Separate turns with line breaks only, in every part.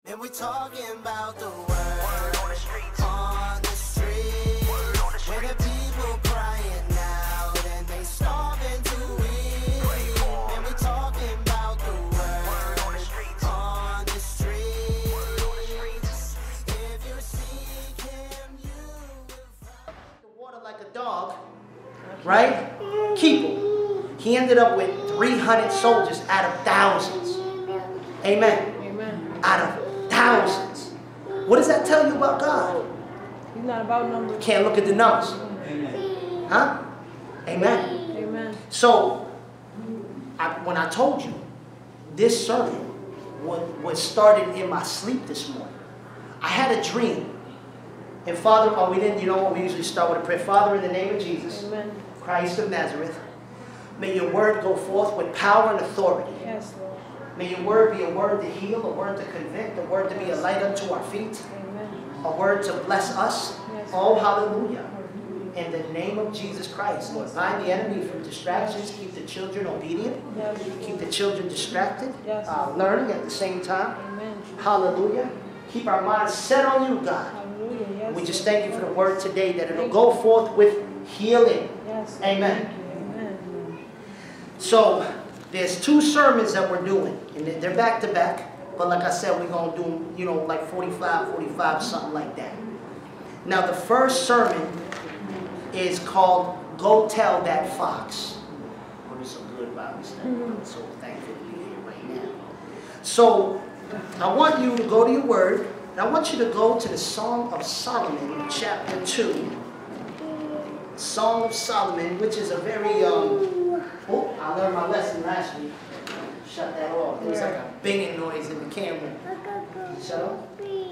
And we talking about the word on the streets, where the people crying out and they starving to eat. And we talking about the word on the streets. If you seek him, you will find the water like a dog, right? Keep him. He ended up with 300 soldiers out of thousands. Amen.
Amen.
Out of thousands. What does that tell you about God?
He's not about numbers.
You can't look at the numbers.
Amen.
Huh? Amen.
Amen.
So, when I told you, this sermon was started in my sleep this morning. I had a dream. And Father, we didn't, you know what, we usually start with a prayer. Father, in the name of Jesus,
Amen.
Christ of Nazareth, may your word go forth with power and authority.
Yes, Lord.
May your word be a word to heal, a word to convict, a word to be a light unto our feet,
Amen.
a word to bless us.
Yes.
Oh, hallelujah. In the name of Jesus Christ, Lord, bind the enemy from distractions, keep the children obedient,
Yes.
keep the children distracted,
Yes.
learning at the same time.
Amen.
Hallelujah. Keep our minds set on you, God.
Hallelujah. Yes.
We just thank you for the word today, that it'll go forth with healing.
Yes.
Amen.
Thank you. Amen.
So, there's two sermons that we're doing, and they're back to back. But like I said, we're going to do them, you know, like 45, something like that. Now, the first sermon is called Go Tell That Fox. Oh, there's some good Bible study. I'm so thankful to be here right now. So, I want you to go to your word, and I want you to go to the Song of Solomon, chapter 2. Song of Solomon, which is a very, oh, I learned my lesson last week. Shut that off. There was like a banging noise in the camera. Shut up.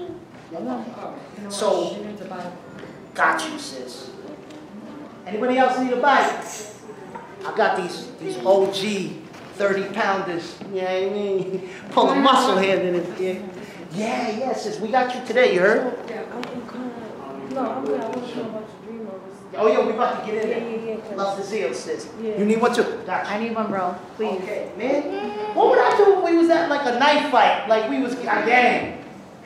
So, got you, sis. Anybody else need a bite? I got these OG 30-pounders. You know what I mean? Pull a muscle head in it. Yeah, sis. We got you today, you heard?
Yeah, I'm good. No, I'm good. I want to know about your dream.
Oh, yeah, we about to get in there.
Yeah.
Love the zeal, sis.
Yeah.
You need one too? Gotcha.
I need one, bro. Please.
Okay, man. What would I do if we was at like a knife fight? Like we was a gang.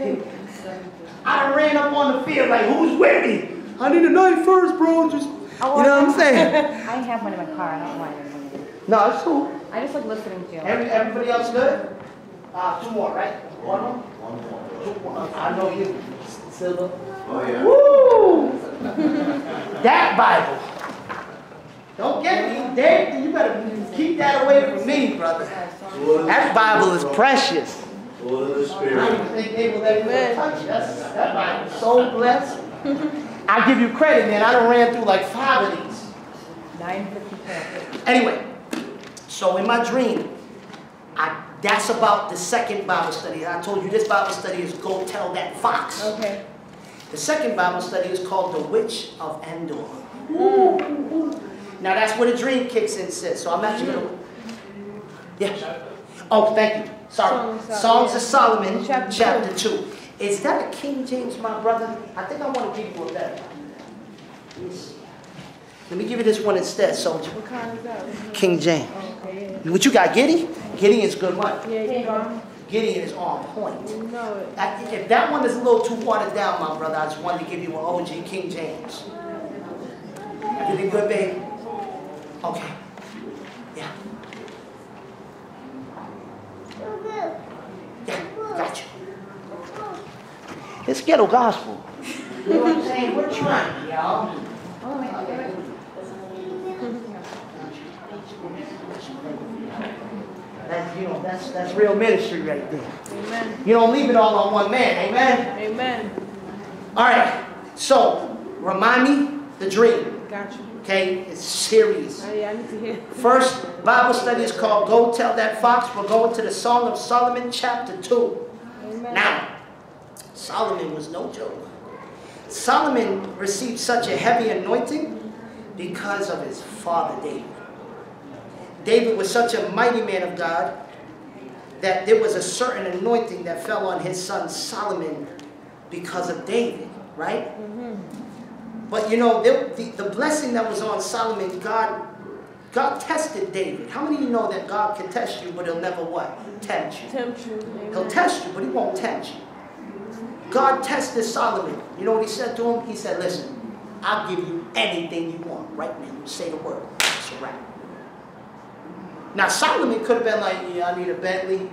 I ran up on the field like, who's with me? I need a knife first, bro. Just, you know what I'm saying?
I have one in my car. I don't want it.
No, it's cool.
I just like listening to you.
Everybody else good? Two more, right? One more? Two more. I know you. Silver.
Oh, yeah.
Woo! That Bible. Don't get me. Dave, you better keep that away from me, brother. That Bible is precious.
Full of the
I
Spirit.
don't even think they will ever touch it. That Bible is so blessed. I give you credit, man. I done ran through like 5 of these.
9:52.
Anyway, so in my dream, that's about the second Bible study. I told you this Bible study is Go Tell That Fox.
Okay.
The second Bible study is called The Witch of Endor. Now that's where the dream kicks in, sis. So I'm actually going to... Yeah. Oh, thank you. Sorry. Songs of Solomon, chapter 2. Is that a King James, my brother? I think I want to give you a better one. Let me see. Let me give you this one instead, soldier.
What kind is that?
King James.
Oh, okay, yeah.
What you got, Gideon? Gideon is good one.
Yeah.
Gideon is on point.
You know it.
If that one is a little too watered down, my brother, I just wanted to give you an OG King James. Everything good, babe? Okay. Yeah. Yeah, got you. It's ghetto gospel. You know what I'm saying? We're trying, y'all. That's real ministry right there.
Amen.
You don't leave it all on one man, amen?
Amen.
All right, so remind me the dream,
Got you.
okay? It's serious.
Oh, yeah, I need to hear.
First Bible study is called Go Tell That Fox. We're going to the Song of Solomon, chapter 2.
Amen.
Now, Solomon was no joke. Solomon received such a heavy anointing because of his father David. David was such a mighty man of God that there was a certain anointing that fell on his son Solomon because of David, right? But you know, the blessing that was on Solomon, God tested David. How many of you know that God can test you, but he'll never what? Tempt you.
Tempt you. Amen.
He'll test you, but he won't tempt you. God tested Solomon. You know what he said to him? He said, listen, I'll give you anything you want right now. You say the word. It's a wrap. Now, Solomon could have been like, yeah, I need a Bentley,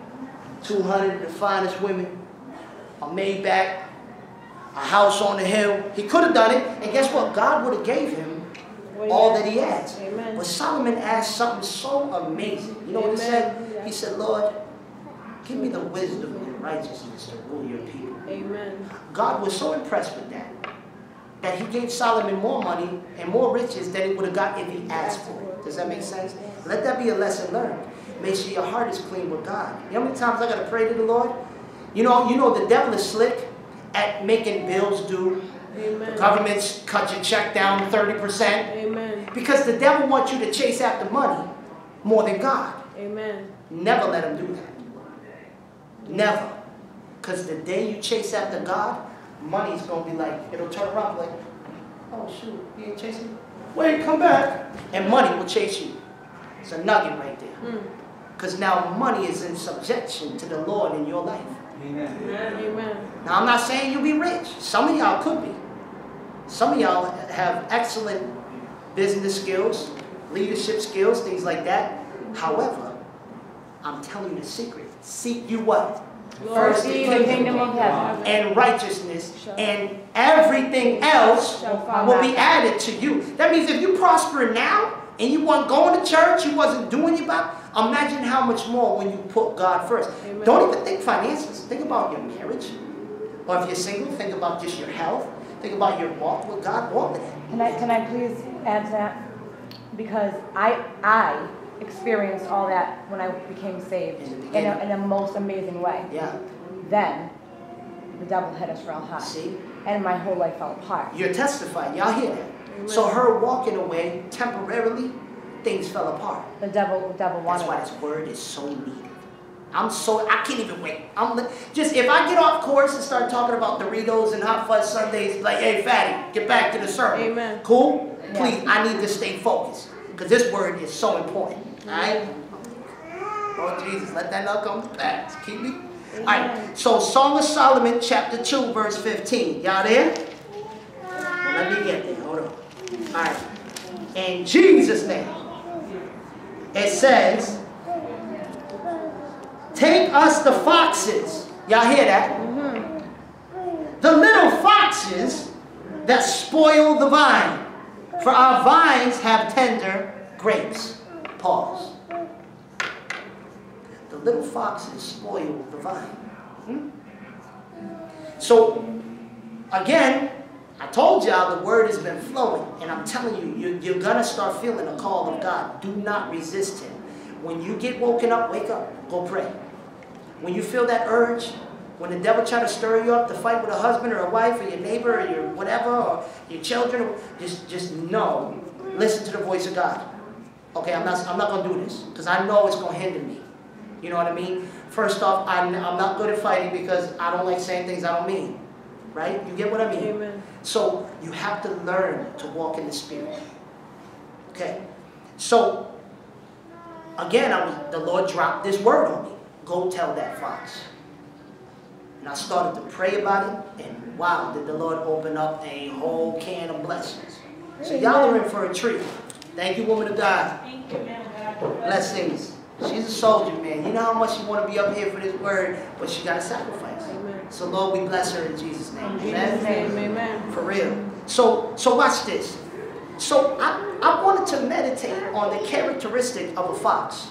200 of the finest women, a Maybach, a house on the hill. He could have done it. And guess what? God would have gave him all that he asked.
Amen.
But Solomon asked something so amazing. You know what he said? He said, Lord, give me the wisdom and righteousness to rule your people.
Amen.
God was so impressed with that he gave Solomon more money and more riches than he would have got if he asked for it. Does that make sense? Let that be a lesson learned. Make sure your heart is clean with God. You know how many times I got to pray to the Lord? You know the devil is slick at making bills due.
Amen.
The government's cut your check down 30%.
Amen.
Because the devil wants you to chase after money more than God.
Amen.
Never let him do that. Never. Because the day you chase after God, money's going to be like, it'll turn around like, oh shoot, you ain't chasing me? Wait, come back. And money will chase you. It's a nugget right there. Because now money is in subjection to the Lord in your life.
Amen.
Amen.
Now I'm not saying you'll be rich. Some of y'all could be. Some of y'all have excellent business skills, leadership skills, things like that. However, I'm telling you the secret. Seek you what? First the kingdom
of heaven
and righteousness, and everything else will be added to you. That means if you prosper now and you weren't going to church, you wasn't doing your Bible, imagine how much more when you put God first.
Amen.
Don't even think finances. Think about your marriage. Or if you're single, think about just your health. Think about your walk with God. Walk with Him.
Can I please add to that? Because I experienced all that when I became saved in a most amazing way.
Yeah.
Then the devil hit us real hard.
See?
And my whole life fell apart.
You're testifying. Y'all hear that?
Amen.
So her walking away temporarily, things fell apart.
The devil
That's
wanted
why
us.
this word is so needed. I can't even wait. Just if I get off course and start talking about Doritos and hot fudge sundaes, like, hey, fatty, get back to the sermon.
Amen.
Cool?
Yeah.
Please, I need to stay focused because this word is so important. All right? Oh, Jesus, let that not come to pass. Keep me. All right. So, Song of Solomon, chapter 2, verse 15. Y'all there? Well, let me get there. Hold on. All right. In Jesus' name, it says, take us the foxes. Y'all hear that? The little foxes that spoil the vine. For our vines have tender grapes. Pause. The little foxes spoil the vine. So, again, I told y'all the word has been flowing. And I'm telling you, you're going to start feeling the call of God. Do not resist Him. When you get woken up, wake up. Go pray. When you feel that urge, when the devil try to stir you up to fight with a husband or a wife or your neighbor or your whatever or your children, just know, listen to the voice of God. Okay, I'm not going to do this because I know it's going to hinder me. You know what I mean? First off, I'm not good at fighting because I don't like saying things I don't mean. Right? You get what I mean?
Amen.
So you have to learn to walk in the Spirit. Okay? So, again, the Lord dropped this word on me. Go tell that fox. And I started to pray about it, and wow, did the Lord open up a whole can of blessings. So y'all are in for a treat. Thank you, woman of God.
Thank you, man of God.
Blessings. She's a soldier, man. You know how much she want to be up here for this word, but she got to sacrifice.
Amen.
So Lord, we bless her in Jesus' name.
In Jesus' name, amen.
For real. So watch this. So I wanted to meditate on the characteristic of a fox.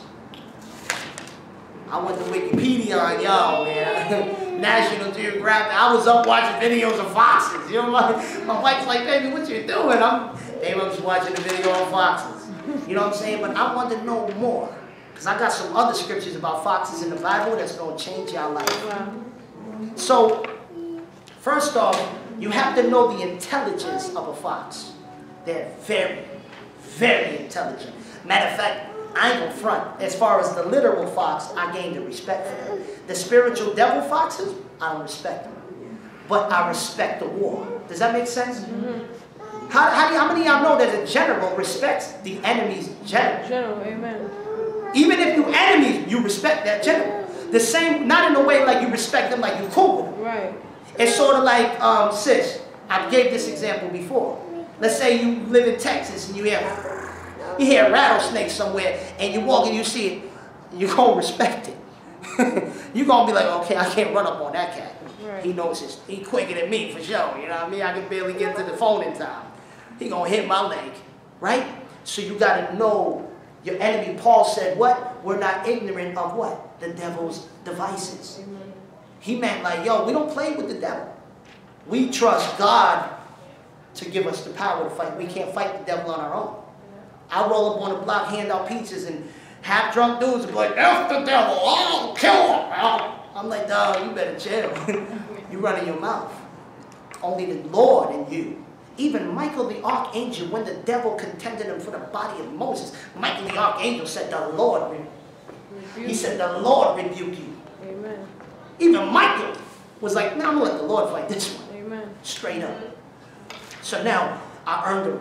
I went to Wikipedia on y'all, man. National Geographic. I was up watching videos of foxes. You know, my wife's like, baby, what you doing? I'm just watching a video on foxes. You know what I'm saying? But I want to know more. Because I got some other scriptures about foxes in the Bible that's going to change your life.
Wow.
So, first off, you have to know the intelligence of a fox. They're very, very intelligent. Matter of fact, I ain't gonna front. As far as the literal fox, I gained a respect for them. The spiritual devil foxes, I don't respect them. But I respect the war. Does that make sense?
Mm-hmm.
How many of y'all know that a general respects the enemy's general?
General, amen.
Even if you enemies, you respect that general. The same, not in a way like you respect them like you cool with them.
Right.
It's sort of like, sis, I gave this example before. Let's say you live in Texas and you hear rattlesnakes somewhere and you walk and you see it, you're going to respect it. You're going to be like, okay, I can't run up on that cat. Right. He knows he quicker than me for sure. You know what I mean? I can barely get to the phone in time. He going to hit my leg, right? So you got to know your enemy. Paul said what? We're not ignorant of what? The devil's devices. Amen. He meant like, yo, we don't play with the devil. We trust God to give us the power to fight. We can't fight the devil on our own. I roll up on the block, hand out pizzas, and half drunk dudes are like, F the devil, oh, kill him. I'm like, dog, you better chill. You running your mouth. Only the Lord in you. Even Michael the archangel, when the devil contended him for the body of Moses, Michael the archangel said, the Lord rebuke you. He said, the Lord rebuke you. Amen. Even Michael was like, no, I'm going to let the Lord fight this one. Amen. Straight up. So now, I learned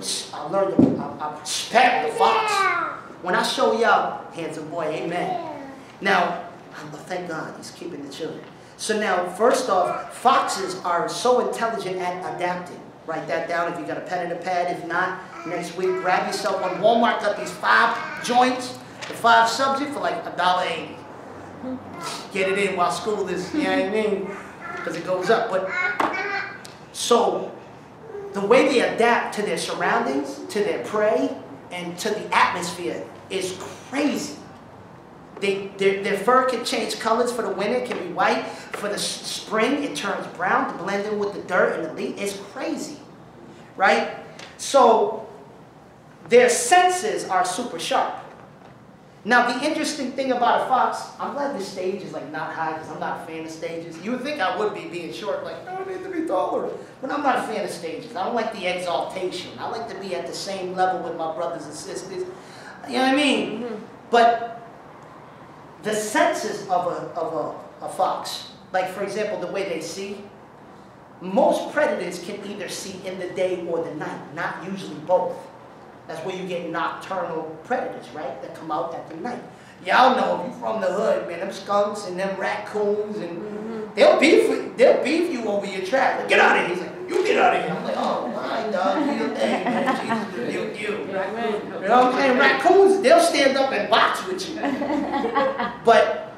I respect the fox. When I show y'all, handsome boy, amen. Now, thank God, he's keeping the children. So now, first off, foxes are so intelligent at adapting. Write that down if you got a pen and a pad. If not, next week, grab yourself one. Walmart got these 5 joints, the 5 subject for like $1.80. Get it in while school is, you know what I mean? Because it goes up. But so the way they adapt to their surroundings, to their prey, and to the atmosphere is crazy. Their fur can change colors. For the winter, it can be white. For the spring, it turns brown to blend in with the dirt and the leaf. It's crazy, right? So their senses are super sharp. Now, the interesting thing about a fox, I'm glad this stage is like not high because I'm not a fan of stages. You would think I would be being short, like, I don't need to be taller. But I'm not a fan of stages. I don't like the exaltation. I like to be at the same level with my brothers and sisters. You know what I mean? Mm-hmm. But the senses of a fox, like for example, the way they see, most predators can either see in the day or the night, not usually both. That's where you get nocturnal predators, right? That come out at the night. Y'all know if you're from the hood, man, them skunks and them raccoons, and they'll beef you over your trash. Like, get out of here. He's like, you get out of here. I'm like, oh my dog, do your thing, man. Jesus rebuke you. You know what I'm saying? Raccoons, they'll stand up and box with you. But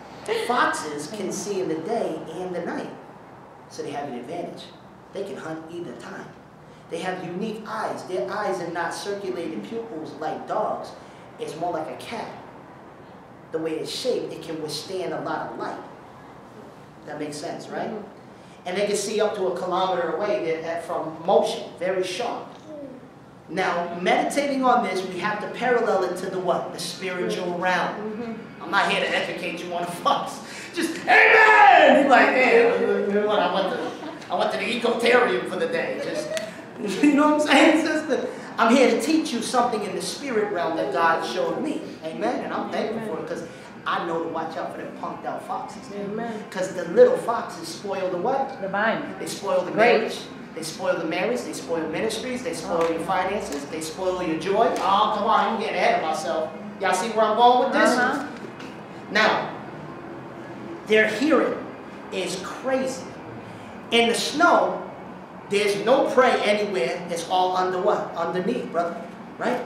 foxes can see in the day and the night. So they have an advantage. They can hunt either time. They have unique eyes. Their eyes are not circulated pupils like dogs. It's more like a cat. The way it's shaped, it can withstand a lot of light. That makes sense, right? And they can see up to 1 kilometer away from motion, very sharp. Now, meditating on this, we have to parallel it to the what? The spiritual realm. I'm not here to educate you on the fox. Just, amen! You're like, man, I went to the ecotarium for the day. Just, you know what I'm saying, sister? I'm here to teach you something in the spirit realm that God showed me. Amen? And I'm thankful for it because I know to watch out for them punked out foxes. Amen. Because the little foxes spoil the what? The vine. They spoil the marriage. They spoil the marriage. They spoil ministries. They spoil your finances. They spoil your joy. Oh, come on. I'm getting ahead of myself. Y'all see where I'm going with this? Now, their hearing is crazy. In the snow, there's no prey anywhere. It's all under what? Underneath, brother. Right?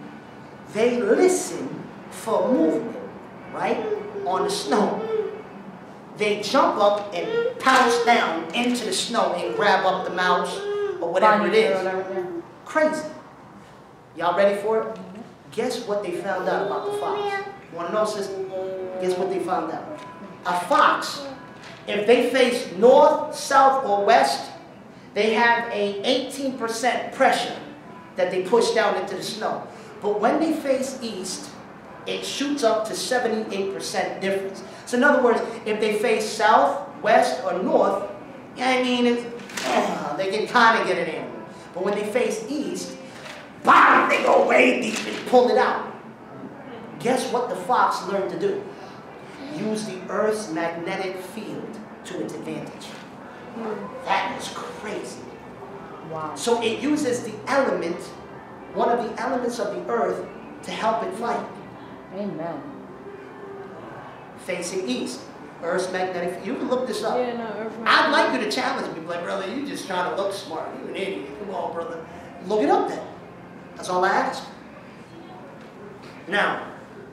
They listen for movement. Right? On the snow. They jump up and pounce down into the snow and grab up the mouse or whatever it is. Crazy. Y'all ready for it? Guess what they found out about the fox? You want to know, sister? Guess what they found out? A fox, if they face north, south, or west, they have a 18% pressure that they push down into the snow. But when they face east, it shoots up to 78% difference. So in other words, if they face south, west, or north, I mean, they can kind of get it in. But when they face east, bam, they go way deep and pull it out. Guess what the fox learned to do? Use the Earth's magnetic field to its advantage. That is crazy. Wow. So it uses the element, one of the elements of the Earth, to help it fight. Amen. Facing east. Earth's magnetic, you can look this up.
Yeah, no, Earth
I'd like you to challenge me, like, brother, you just trying to look smart. You an idiot. Come on, brother. Look it up then. That's all I ask. Now,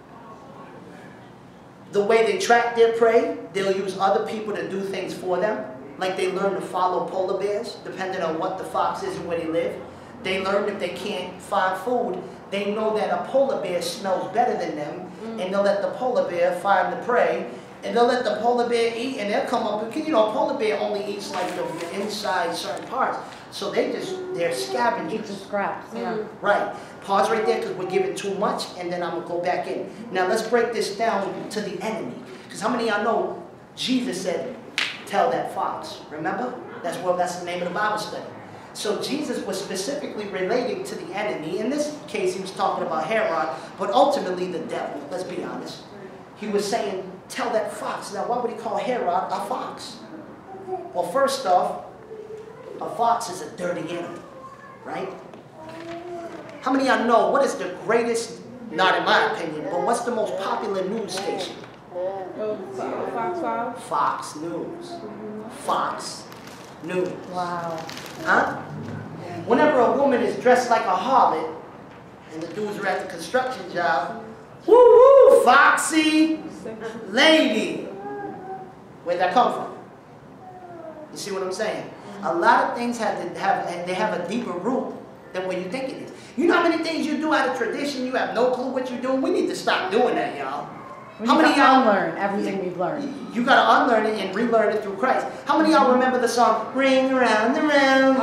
the way they track their prey, they'll use other people to do things for them. Like they learn to follow polar bears, depending on what the fox is and where they live. They learn if they can't find food, they know that a polar bear smells better than them, and they'll let the polar bear find the prey, and they'll let the polar bear eat, and they'll come up, because you know, a polar bear only eats like the inside certain parts. So they're scavengers.
Eat the scraps, yeah.
Right. Pause right there because we're giving too much, and then I'm going to go back in. Now let's break this down to the enemy. Because how many of y'all know Jesus said, tell that fox? Remember? That's the name of the Bible study. So Jesus was specifically relating to the enemy. In this case, he was talking about Herod, but ultimately the devil. Let's be honest. He was saying, tell that fox. Now, why would he call Herod a fox? Well, first off, a fox is a dirty animal, right? How many of y'all know what is the greatest, not in my opinion, but what's the most popular news station?
Fox 5?
Fox News. Fox News.
Wow.
Huh? Whenever a woman is dressed like a harlot, and the dudes are at the construction job, woo woo, foxy lady. Where'd that come from? You see what I'm saying? A lot of things have a deeper root than what you think it is. You know how many things you do out of tradition, you have no clue what you're doing? We need to stop doing that, y'all.
How many of y'all unlearn everything we've learned?
You got to unlearn it and relearn it through Christ. How many of y'all remember the song, Ring around the round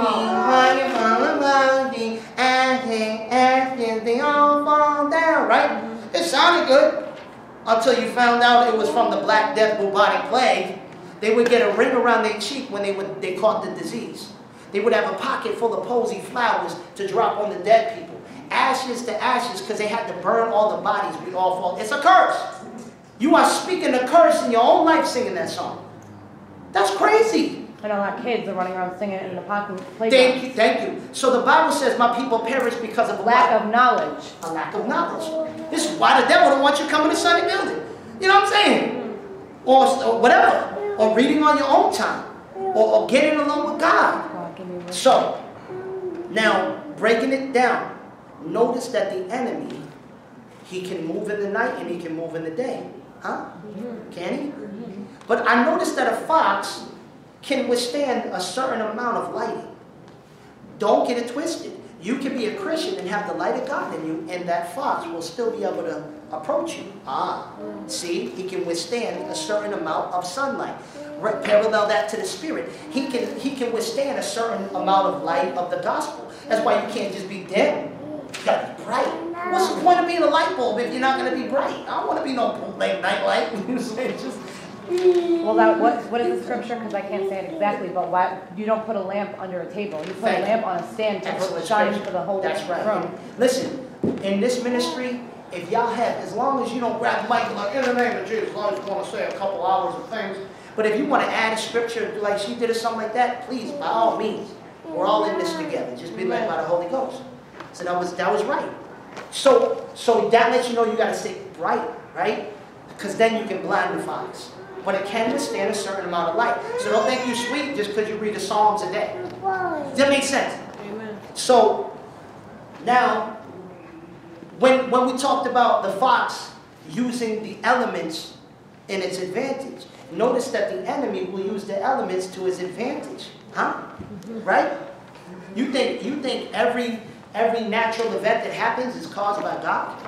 me, ashes, they all fall down, right? It sounded good until you found out it was from the Black Death bubonic plague. They would get a ring around their cheek when they caught the disease. They would have a pocket full of posy flowers to drop on the dead people. Ashes to ashes, because they had to burn all the bodies. We all fall. It's a curse. You are speaking a curse in your own life singing that song. That's crazy.
And a lot of kids are running around singing it in the parking playground.
Thank you, thank you. So the Bible says my people perish because of
lack of knowledge.
A lack of knowledge. This is why the devil don't want you coming to Sunday building. You know what I'm saying? Or whatever. Or reading on your own time. Or getting along with God. So, now, breaking it down. Notice that the enemy, he can move in the night and he can move in the day. Huh? Can he? But I noticed that a fox can withstand a certain amount of lighting. Don't get it twisted. You can be a Christian and have the light of God in you, and that fox will still be able to approach you. See, he can withstand a certain amount of sunlight. Parallel that to the Spirit. He can withstand a certain amount of light of the gospel. That's why you can't just be dim. You gotta be bright. What's the point of being a light bulb if you're not gonna be bright? I don't want to be no late night light.
Well, what is the scripture? Because I can't say it exactly, but why you don't put a lamp under a table? You put a lamp on a stand to shine for the whole room.
That's right. Listen, in this ministry, if y'all have, as long as you don't grab the mic like, in the name of Jesus, I just want to say a couple hours of things. But if you want to add a scripture like she did or something like that, please, by all means. We're all in this together. Just be led by the Holy Ghost. So that was right. So that lets you know you got to stay bright, right? Because then you can blind the fox. But it can withstand a certain amount of light. So don't think you're sweet just because you read the Psalms a day. Does that make sense?
Amen.
So now, when we talked about the fox using the elements in its advantage, notice that the enemy will use the elements to his advantage. Huh? Right? You think every natural event that happens is caused by God?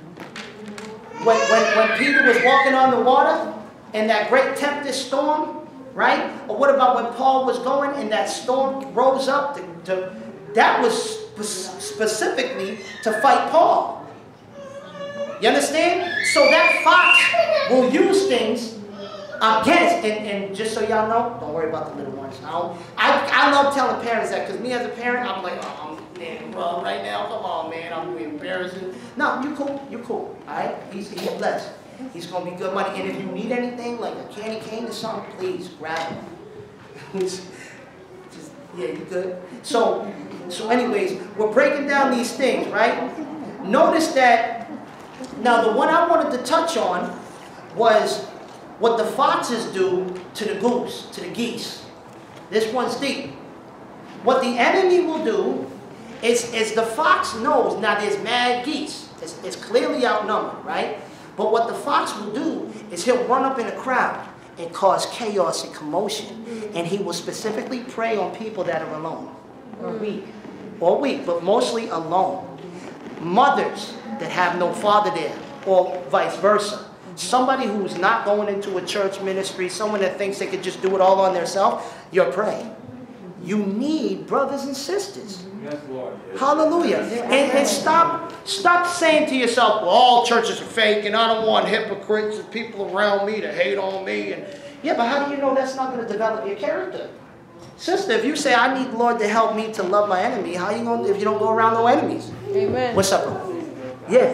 When Peter was walking on the water in that great tempest storm, right? Or what about when Paul was going and that storm rose up? That was specifically to fight Paul. You understand? So that fox will use things against, and just so y'all know, don't worry about the little ones. I love telling parents that, because me as a parent, I'm like, oh man, bro, right now, come on, man, I'm embarrassing. No, you cool, all right? He's blessed. He's going to be good money. And if you need anything, like a candy cane or something, please grab it. Yeah, you good? So anyways, we're breaking down these things, right? Notice that, now the one I wanted to touch on was what the foxes do to the goose, to the geese. This one's deep. What the enemy will do is the fox knows, now there's mad geese. It's clearly outnumbered, right? But what the fox will do is he'll run up in a crowd and cause chaos and commotion. And he will specifically prey on people that are alone.
Or weak.
Or weak, but mostly alone. Mothers that have no father there, or vice versa. Somebody who's not going into a church ministry, someone that thinks they could just do it all on themselves, you're prey. You need brothers and sisters.
Yes, Lord.
Hallelujah. And stop saying to yourself, well, all churches are fake and I don't want hypocrites and people around me to hate on me. And yeah, but how do you know that's not going to develop your character? Sister, if you say, I need the Lord to help me to love my enemy, how you going to, if you don't go around no enemies?
Amen.
What's up, bro? Yeah.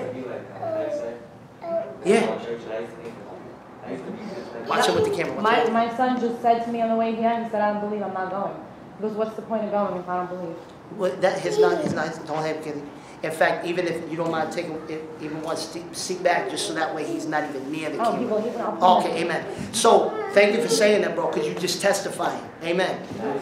Yeah. Watch it with the camera.
My son just said to me on the way here, he said, I don't believe, I'm not going. He goes, what's the point of going if I don't believe?
Well, that his not don't have kids. In fact, even if you don't mind taking it even one seat back, just so that way he's not even near the camera. Okay, amen. So thank you for saying that, bro, because you just testified. Amen.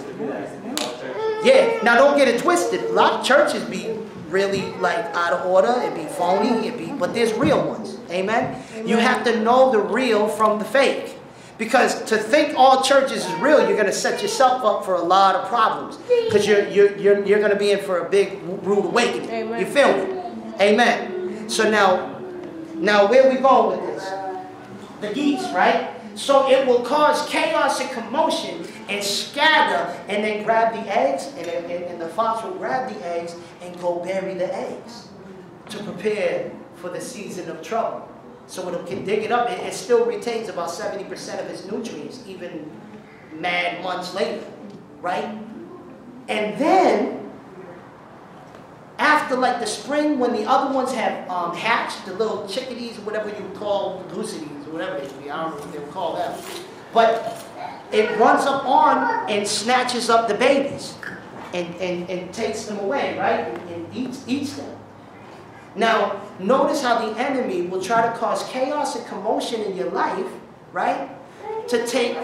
Yeah. Now don't get it twisted. A lot of churches be really like out of order. It be phony. But there's real ones. Amen. You have to know the real from the fake. Because to think all churches is real, you're going to set yourself up for a lot of problems. Because you're going to be in for a big rude awakening.
Amen.
You feel me? Amen. So now where we going with this? The geese, right? So it will cause chaos and commotion and scatter and then grab the eggs. And the fox will grab the eggs and go bury the eggs to prepare for the season of trouble. So when it can dig it up, it still retains about 70% of its nutrients, even mad months later, right? And then, after like the spring, when the other ones have hatched, the little chickadees, or whatever you call the gooseies, or whatever they be, I don't know what they would call them. But it runs up on and snatches up the babies and takes them away, right? And eats them. Now, notice how the enemy will try to cause chaos and commotion in your life, right? To take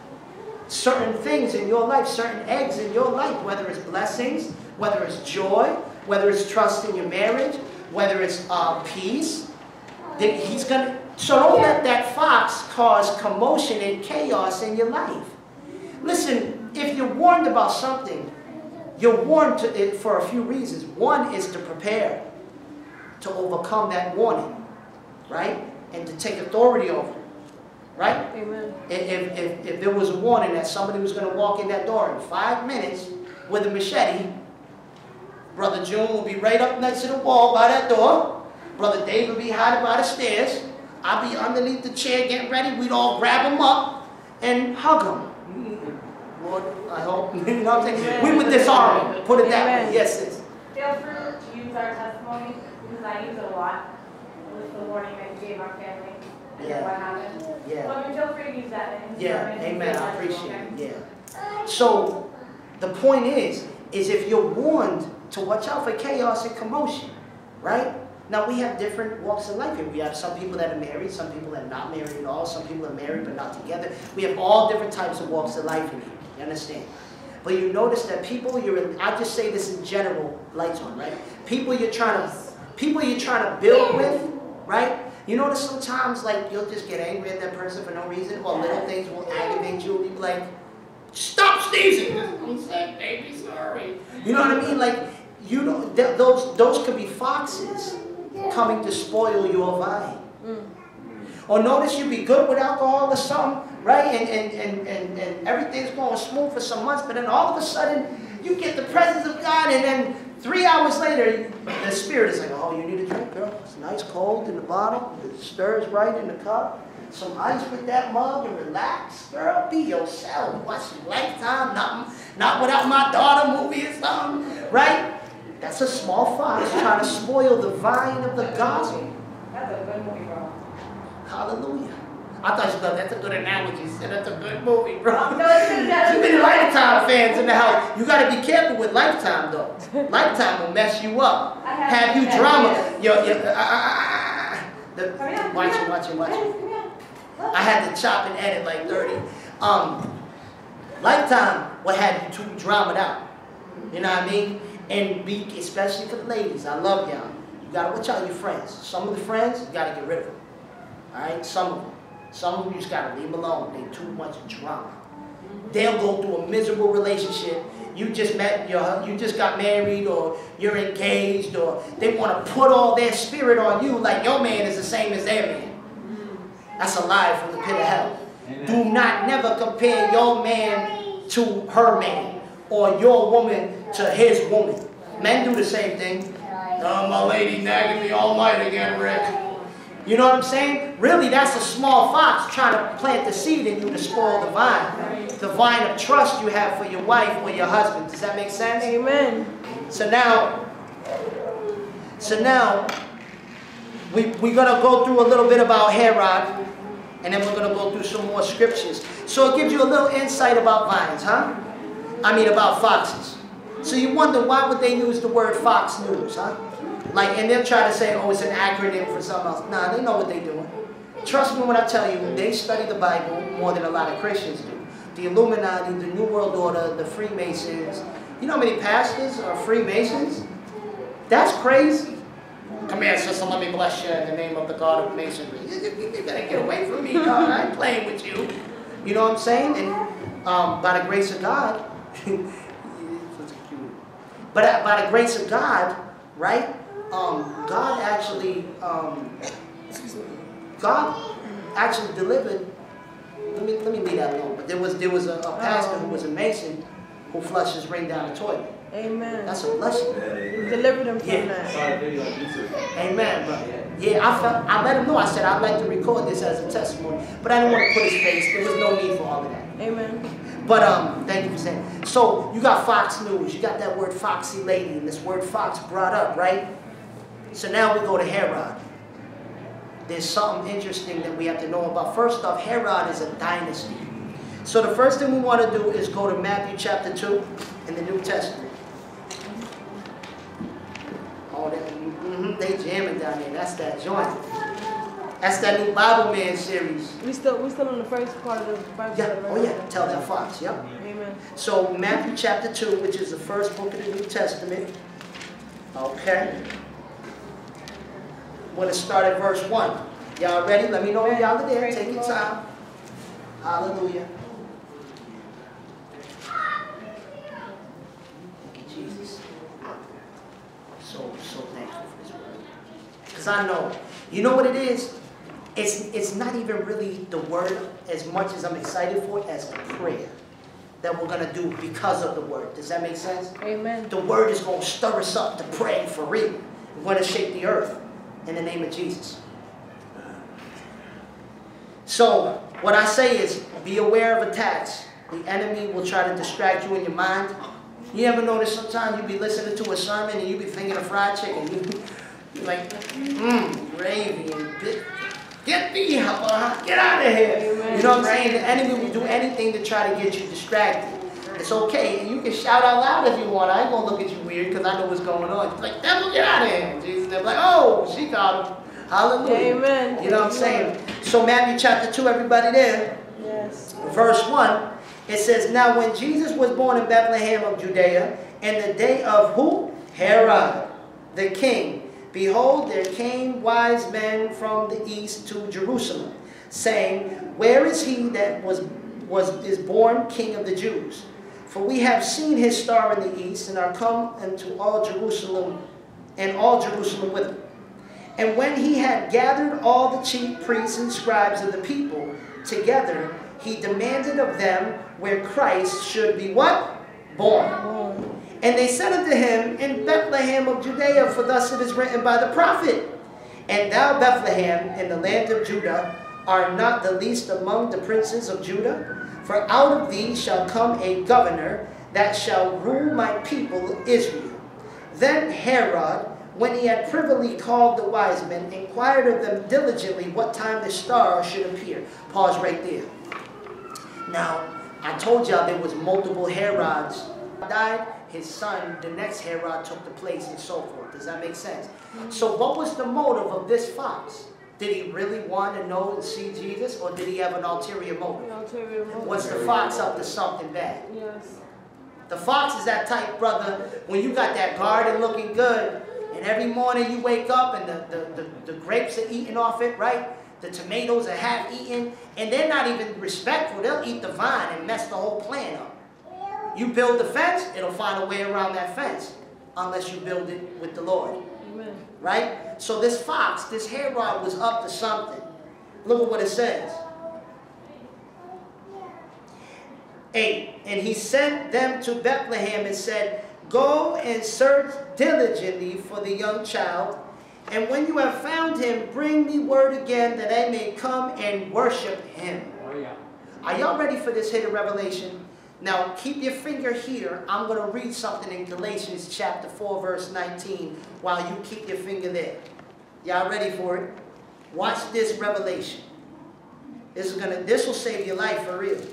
certain things in your life, certain eggs in your life, whether it's blessings, whether it's joy, whether it's trust in your marriage, whether it's peace. He's gonna. So don't let that fox cause commotion and chaos in your life. Listen, if you're warned about something, you're warned for a few reasons. One is to prepare, to overcome that warning, right? And to take authority over it, right?
Amen.
If there was a warning that somebody was going to walk in that door in 5 minutes with a machete, Brother June will be right up next to the wall by that door. Brother Dave will be hiding by the stairs. I'll be underneath the chair getting ready. We'd all grab him up and hug him. Lord, I hope. You know what I'm saying? We would disarm him. Put it that way. Yes, sis.
Feel free to use our testimony, because I use it a lot, with the warning that you gave our family and
Yeah.
what happened.
Yeah.
So feel free to use that.
Yeah, amen. I appreciate it. Yeah. So the point is if you're warned to watch out for chaos and commotion, right? Now we have different walks of life here. We have some people that are married, some people that are not married at all, some people are married but not together. We have all different types of walks of life in here. You understand? But you notice that people I just say this in general, lights on, right? People you're trying to build with, right? You notice sometimes like you'll just get angry at that person for no reason, or little things will aggravate you, and you'll be like, stop sneezing! I'm sick, baby, sorry. You know what I mean? Like, you know, those could be foxes coming to spoil your vine. Or notice you be good with alcohol or something, right? And everything's going smooth for some months, but then all of a sudden you get the presence of God, and then 3 hours later the spirit is like, oh, you need a drink, girl? It's nice cold in the bottle, it stirs right in the cup. Some ice with that mug and relax, girl. Be yourself. Watch Lifetime, not Without My Daughter movie or something, right? That's a small fox trying to spoil the vine of the gospel.
That's a good movie, bro.
Hallelujah. I thought you thought that's a good analogy. You said that's a good movie, bro.
No, it's
Too many Lifetime fans in the house. You got to be careful with Lifetime, though. Lifetime will mess you up. Have you drama. Watch it.
Come
I had to chop and edit like 30. Lifetime would have YouTube drama out. You know what I mean? And be, especially for the ladies, I love y'all. You gotta watch out your friends. Some of the friends, you gotta get rid of them. Alright? Some of them. Some of them you just gotta leave them alone. They too much drama. They'll go through a miserable relationship. You just got married, or you're engaged, or they want to put all their spirit on you like your man is the same as their man. That's a lie from the pit of hell. Do not never compare your man to her man, or your woman to his woman. Men do the same thing. Oh, my lady nagging me all night again, Rick. You know what I'm saying? Really, that's a small fox trying to plant the seed in you to spoil the vine. The vine of trust you have for your wife or your husband. Does that make sense?
Amen.
So now we're going to go through a little bit about Herod, and then we're going to go through some more scriptures. So it gives you a little insight about vines, huh? I mean about foxes. So you wonder, why would they use the word Fox News, huh? Like, and they'll try to say, oh, it's an acronym for something else. Nah, they know what they're doing. Trust me when I tell you, they study the Bible more than a lot of Christians do. The Illuminati, the New World Order, the Freemasons. You know how many pastors are Freemasons? That's crazy. Come here, sister, let me bless you in the name of the God of Masonry. You better get away from me, dog. I ain't playing with you. You know what I'm saying? And by the grace of God, but by the grace of God, right? God actually delivered. Let me leave that alone. But there was a pastor who was a Mason who flushed his ring down the toilet.
Amen.
That's a blessing.
Delivered him from that.
Amen, brother. Yeah, I let him know. I said I'd like to record this as a testimony, but I didn't want to put his face. There was no need for all of that.
Amen.
But thank you for saying. So you got Fox News. You got that word foxy lady, and this word fox brought up, right? So now we go to Herod. There's something interesting that we have to know about. First off, Herod is a dynasty. So the first thing we want to do is go to Matthew chapter 2 in the New Testament. Oh, they jamming down there. That's that joint. That's that new Bible Man series.
We still in the first part of the Bible.
Yeah. Oh yeah. Tell that fox. Yep.
Amen.
So Matthew chapter 2, which is the first book of the New Testament. Okay. I'm going to start at verse 1. Y'all ready? Let me know when y'all are there. Take your time. Hallelujah. Thank you, Jesus. So thankful for this word. Because I know, you know what it is? It's not even really the word as much as I'm excited for it as the prayer that we're going to do because of the word. Does that make sense?
Amen.
The word is going to stir us up to pray for real. We're going to shake the earth in the name of Jesus. So what I say is, be aware of attacks. The enemy will try to distract you in your mind. You ever notice sometimes you be listening to a sermon and you be thinking of fried chicken. You're like, gravy and get me, get out of here.
Amen.
You know what I'm saying? The enemy will do anything to try to get you distracted. It's okay. And you can shout out loud if you want. I ain't going to look at you weird because I know what's going on. It's like, devil, get out of here. Jesus, they're like, oh, she got him. Hallelujah.
Amen.
You know what I'm saying? So Matthew chapter 2, everybody there?
Yes.
Verse 1, it says, now when Jesus was born in Bethlehem of Judea, in the day of who? Herod, the king, behold, there came wise men from the east to Jerusalem, saying, where is he that is born King of the Jews? For we have seen his star in the east, and are come unto all Jerusalem, and all Jerusalem with him. And when he had gathered all the chief priests and scribes of the people together, he demanded of them where Christ should be what? Born. And they said unto him, in Bethlehem of Judea, for thus it is written by the prophet, and thou, Bethlehem, in the land of Judah, art not the least among the princes of Judah? For out of thee shall come a governor that shall rule my people Israel. Then Herod, when he had privily called the wise men, inquired of them diligently what time the star should appear. Pause right there. Now, I told y'all there was multiple Herods. Died, his son, the next Herod, took the place and so forth. Does that make sense? So what was the motive of this fox? Did he really want to know and see Jesus, or did he have an ulterior motive?
Ulterior motive.
Was the fox up to something bad?
Yes.
The fox is that type, brother, when you got that garden looking good, and every morning you wake up and the grapes are eating off it, right? The tomatoes are half eaten, and they're not even respectful. They'll eat the vine and mess the whole plant up. You build the fence, it'll find a way around that fence, unless you build it with the Lord.
Amen.
Right? So this fox, this Herod, was up to something. Look at what it says. 8. And he sent them to Bethlehem and said, "Go and search diligently for the young child, and when you have found him, bring me word again that I may come and worship him."
Oh, yeah.
Are y'all ready for this hidden revelation? Now, keep your finger here. I'm going to read something in Galatians chapter 4, verse 19, while you keep your finger there. Y'all ready for it? Watch this revelation. This will save your life for real.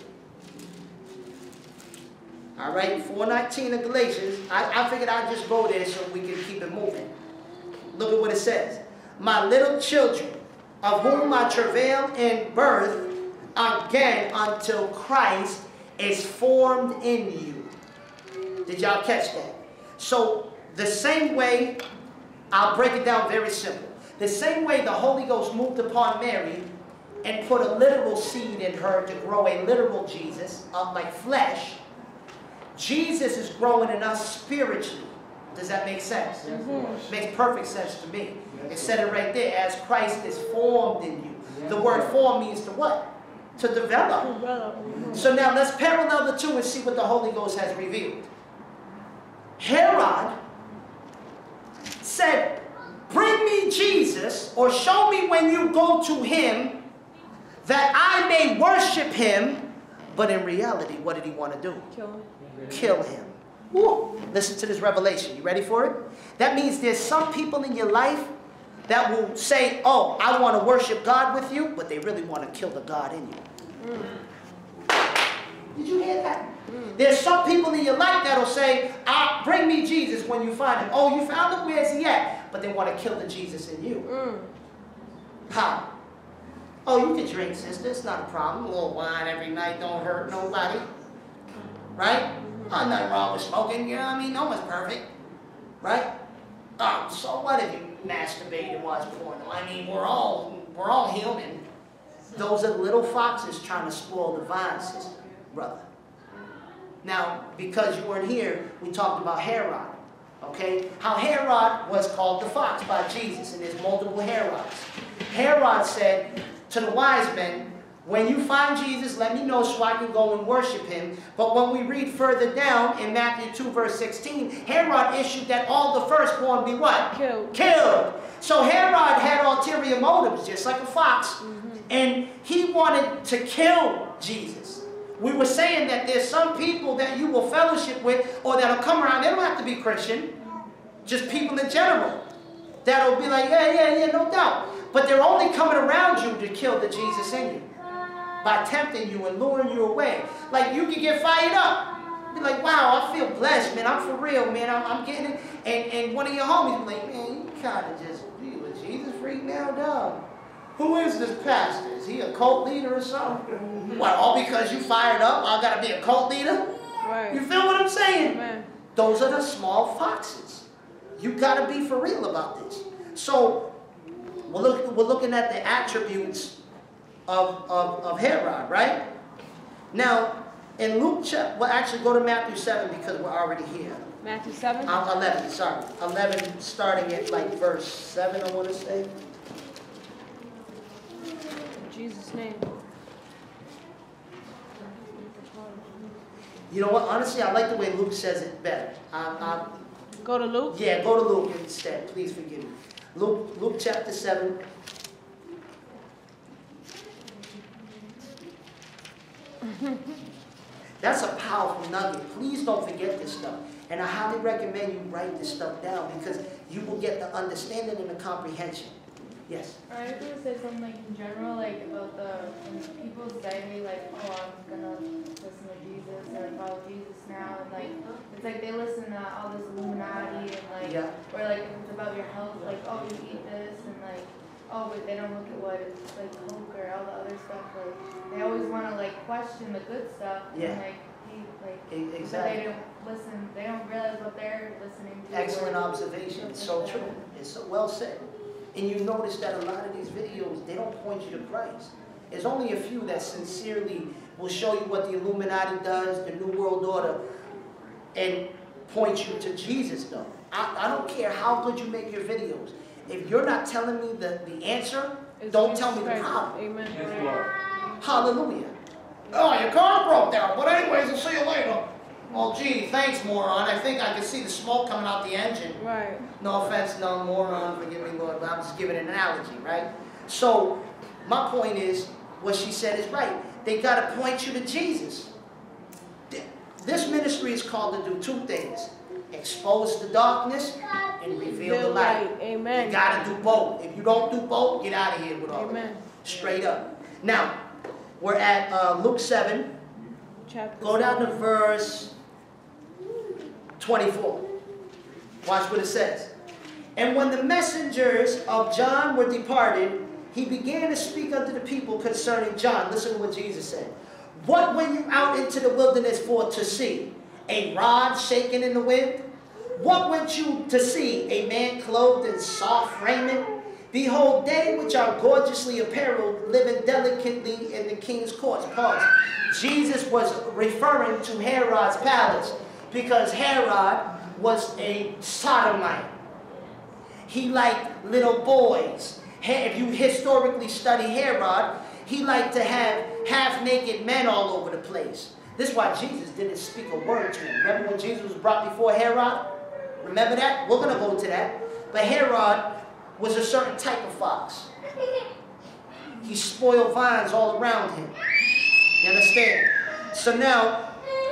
All right, 4:19 of Galatians. I figured I'd just go there so we can keep it moving. Look at what it says. "My little children, of whom I travail in birth again until Christ is formed in you." Did y'all catch that? So the same way, I'll break it down very simple. The same way the Holy Ghost moved upon Mary and put a literal seed in her to grow a literal Jesus, like flesh, Jesus is growing in us spiritually. Does that make sense?
Mm-hmm.
Makes perfect sense to me. It said it right there, as Christ is formed in you. The word form means to what? To develop.
Mm-hmm.
So now let's parallel the two and see what the Holy Ghost has revealed. Herod said, "Bring me Jesus, or show me when you go to him, that I may worship him." But in reality, what did he want to do?
Kill him.
Kill him. Woo. Listen to this revelation. You ready for it? That means there's some people in your life that will say, "Oh, I want to worship God with you," but they really want to kill the God in you. Did you hear that? There's some people in your life that'll say, "Bring me Jesus when you find him." "Oh, you found him? Where's he at?" But they want to kill the Jesus in you. How? "Oh, you can drink, sister. It's not a problem. A little wine every night don't hurt nobody." Right? Oh, nothing wrong with smoking. You know what I mean? No one's perfect. Right? So what if you masturbate and watch porno? I mean, we're all human. Those are little foxes trying to spoil the vine, sister, brother. Now, because you weren't here, we talked about Herod. Okay? How Herod was called the fox by Jesus, and there's multiple Herods. Herod said to the wise men, "When you find Jesus, let me know so I can go and worship him." But when we read further down in Matthew 2, verse 16, Herod issued that all the firstborn be what? Killed. So Herod had ulterior motives, just like a fox. And he wanted to kill Jesus. We were saying that there's some people that you will fellowship with, or that'll come around. They don't have to be Christian. Just people in general. That'll be like, yeah, no doubt. But they're only coming around you to kill the Jesus in you, by tempting you and luring you away. Like, you can get fired up. Be like, "Wow, I feel blessed, man. I'm for real, man. I'm getting it." And one of your homies be like, "Man, you kind of just be with Jesus freak now, dog. Who is this pastor? Is he a cult leader or something?" What, all because you fired up, I got to be a cult leader?
Right.
You feel what I'm saying?
Amen.
Those are the small foxes. You got to be for real about this. So, we're looking at the attributes of Herod, right? Now, in Luke chapter, well, actually go to Matthew 7 because we're already here.
Matthew 7?
11, sorry. 11, starting at like verse 7, I want to say.
In Jesus' name.
You know what? Honestly, I like the way Luke says it better.
Go to Luke?
Yeah, go to Luke instead. Please forgive me. Luke chapter 7. That's a powerful nugget. Please don't forget this stuff. And I highly recommend you write this stuff down because you will get the understanding and the comprehension. Yes?
I was going to say something like in general, like about when people say like, "Oh, I'm going to listen to Jesus or follow Jesus now," and like, it's like they listen to all this Illuminati and like,
Yeah.
or like if it's about your health, like, "Oh, you eat this," and like, oh, but they don't look at what it's like Coke or all the other stuff. Like they always want to like question the good stuff.
Yeah.
And, like,
Exactly.
but they don't listen. They don't realize what they're listening to.
Excellent observation. It's so true. It's so well said. And you notice that a lot of these videos, they don't point you to Christ. There's only a few that sincerely will show you what the Illuminati does, the New World Order, and point you to Jesus, though. I don't care how good you make your videos. If you're not telling me the answer, don't tell me the problem.
Amen.
Yes, Lord.
Hallelujah. Oh, your car broke down. But anyways, I'll see you later. Oh, gee, thanks, moron. I think I can see the smoke coming out the engine.
Right.
No offense, no, moron, forgive me, Lord, but I'm just giving an analogy, right? So, my point is, what she said is right. They got to point you to Jesus. This ministry is called to do two things. Expose the darkness and reveal the light.
Amen.
You got to do both. If you don't do both, get out of here with all of
Amen.
that. Straight up. Now, we're at Luke 7.
Chapter
Go down to
7.
verse 24. Watch what it says. And when the messengers of John were departed, he began to speak unto the people concerning John. Listen to what Jesus said. What went you out into the wilderness for to see? A rod shaken in the wind? What went you to see? A man clothed in soft raiment? Behold, they which are gorgeously apparelled, living delicately in the king's courts. Pause. Jesus was referring to Herod's palace because Herod was a sodomite. He liked little boys. If you historically study Herod, he liked to have half-naked men all over the place. This is why Jesus didn't speak a word to him. Remember when Jesus was brought before Herod? Remember that? We're going to go to that. But Herod was a certain type of fox. He spoiled vines all around him. You understand? So now,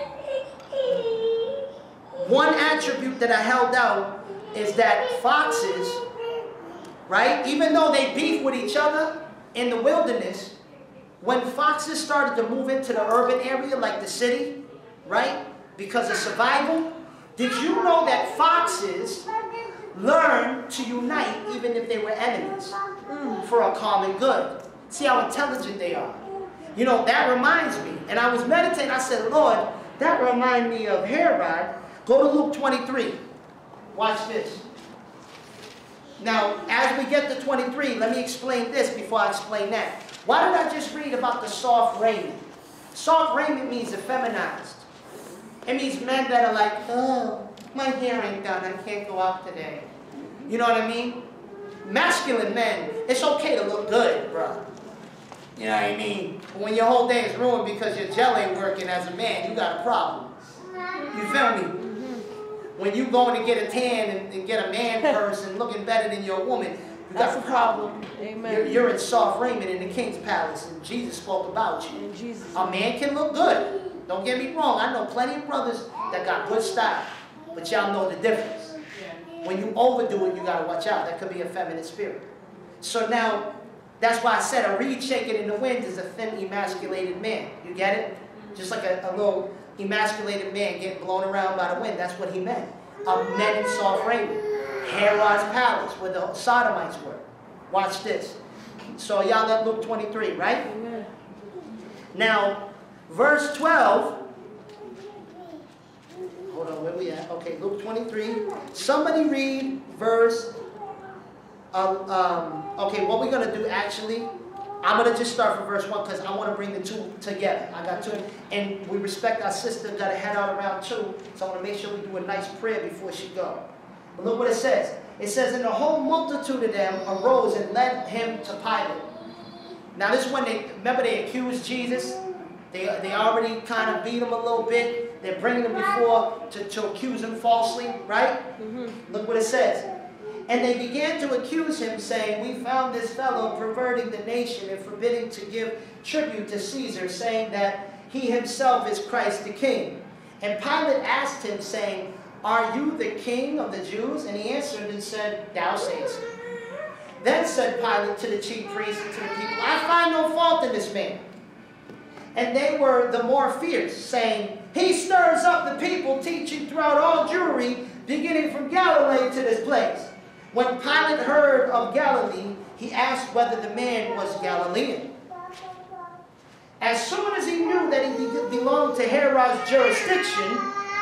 one attribute that I held out is that foxes, right, even though they beef with each other in the wilderness, when foxes started to move into the urban area like the city, right, because of survival, did you know that foxes learned to unite even if they were enemies for a common good? See how intelligent they are. You know, that reminds me, and I was meditating, I said, Lord, that reminds me of Herod. Go to Luke 23. Watch this. Now, as we get to 23, let me explain this before I explain that. Why did I just read about the soft raiment? Soft raiment means effeminized. It means men that are like, oh, my hair ain't done, I can't go out today. You know what I mean? Masculine men, it's okay to look good, bro. You know what I mean? But when your whole day is ruined because your gel ain't working as a man, you got a problem. You feel me? When you going to get a tan and get a man person looking better than your woman, you got a problem.
Amen.
You're in soft raiment in the king's palace, and Jesus spoke about you.
In Jesus.
A man can look good. Don't get me wrong. I know plenty of brothers that got good style, but y'all know the difference. When you overdo it, you got to watch out. That could be a feminine spirit. So now, that's why I said a reed shaken in the wind is a thin, emasculated man. You get it? Just like a little emasculated man getting blown around by the wind. That's what he meant. A men in soft raiment. Herod's palace, where the sodomites were. Watch this. So y'all at Luke 23, right?
Amen.
Now, verse 12. Hold on, where we at? Okay, Luke 23. Somebody read verse. Okay, what we're going to do actually, I'm going to just start from verse 1 because I want to bring the two together. I got two, and we respect our sister, got to head out around 2, so I want to make sure we do a nice prayer before she go. But look what it says. It says, and the whole multitude of them arose and led him to Pilate. Now this is when remember they accused Jesus? They already kind of beat him a little bit. They're bringing him before to accuse him falsely, right? Look what it says. And they began to accuse him, saying, we found this fellow perverting the nation and forbidding to give tribute to Caesar, saying that he himself is Christ the King. And Pilate asked him, saying, are you the king of the Jews? And he answered and said, thou sayest. Then said Pilate to the chief priests and to the people, I find no fault in this man. And they were the more fierce, saying, he stirs up the people, teaching throughout all Jewry, beginning from Galilee to this place. When Pilate heard of Galilee, he asked whether the man was Galilean. As soon as he knew that he belonged to Herod's jurisdiction,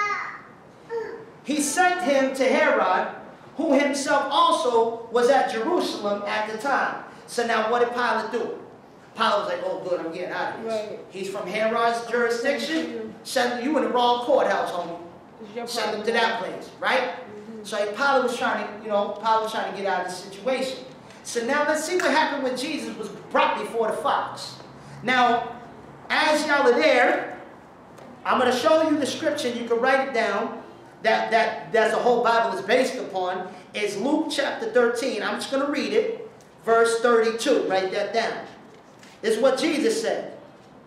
he sent him to Herod, who himself also was at Jerusalem at the time. So now what did Pilate do? Pilate was like, oh good, I'm getting out of this.
Right.
He's from Herod's jurisdiction. Send you in the wrong courthouse, homie. Send him to that place, right? So Pilate was trying to, Pilate was trying to get out of the situation. So now let's see what happened when Jesus was brought before the fox. Now, as y'all are there, I'm going to show you the scripture. You can write it down. That's the whole Bible is based upon. It's Luke chapter 13. I'm just going to read it. Verse 32. Write that down. This is what Jesus said.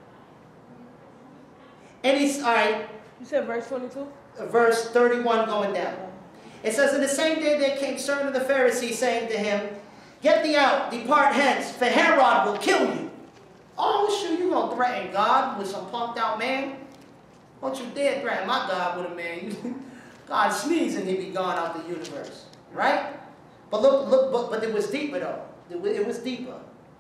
And he's, all right.
You said verse 22?
Verse 31 going down. It says, in the same day there came certain of the Pharisees, saying to him, get thee out, depart hence, for Herod will kill you. Oh, shoot, you going to threaten God with some punked out man? Don't you dare threaten my God with a man. God sneeze and he be gone out the universe. Right? But look, but it was deeper though. It was deeper.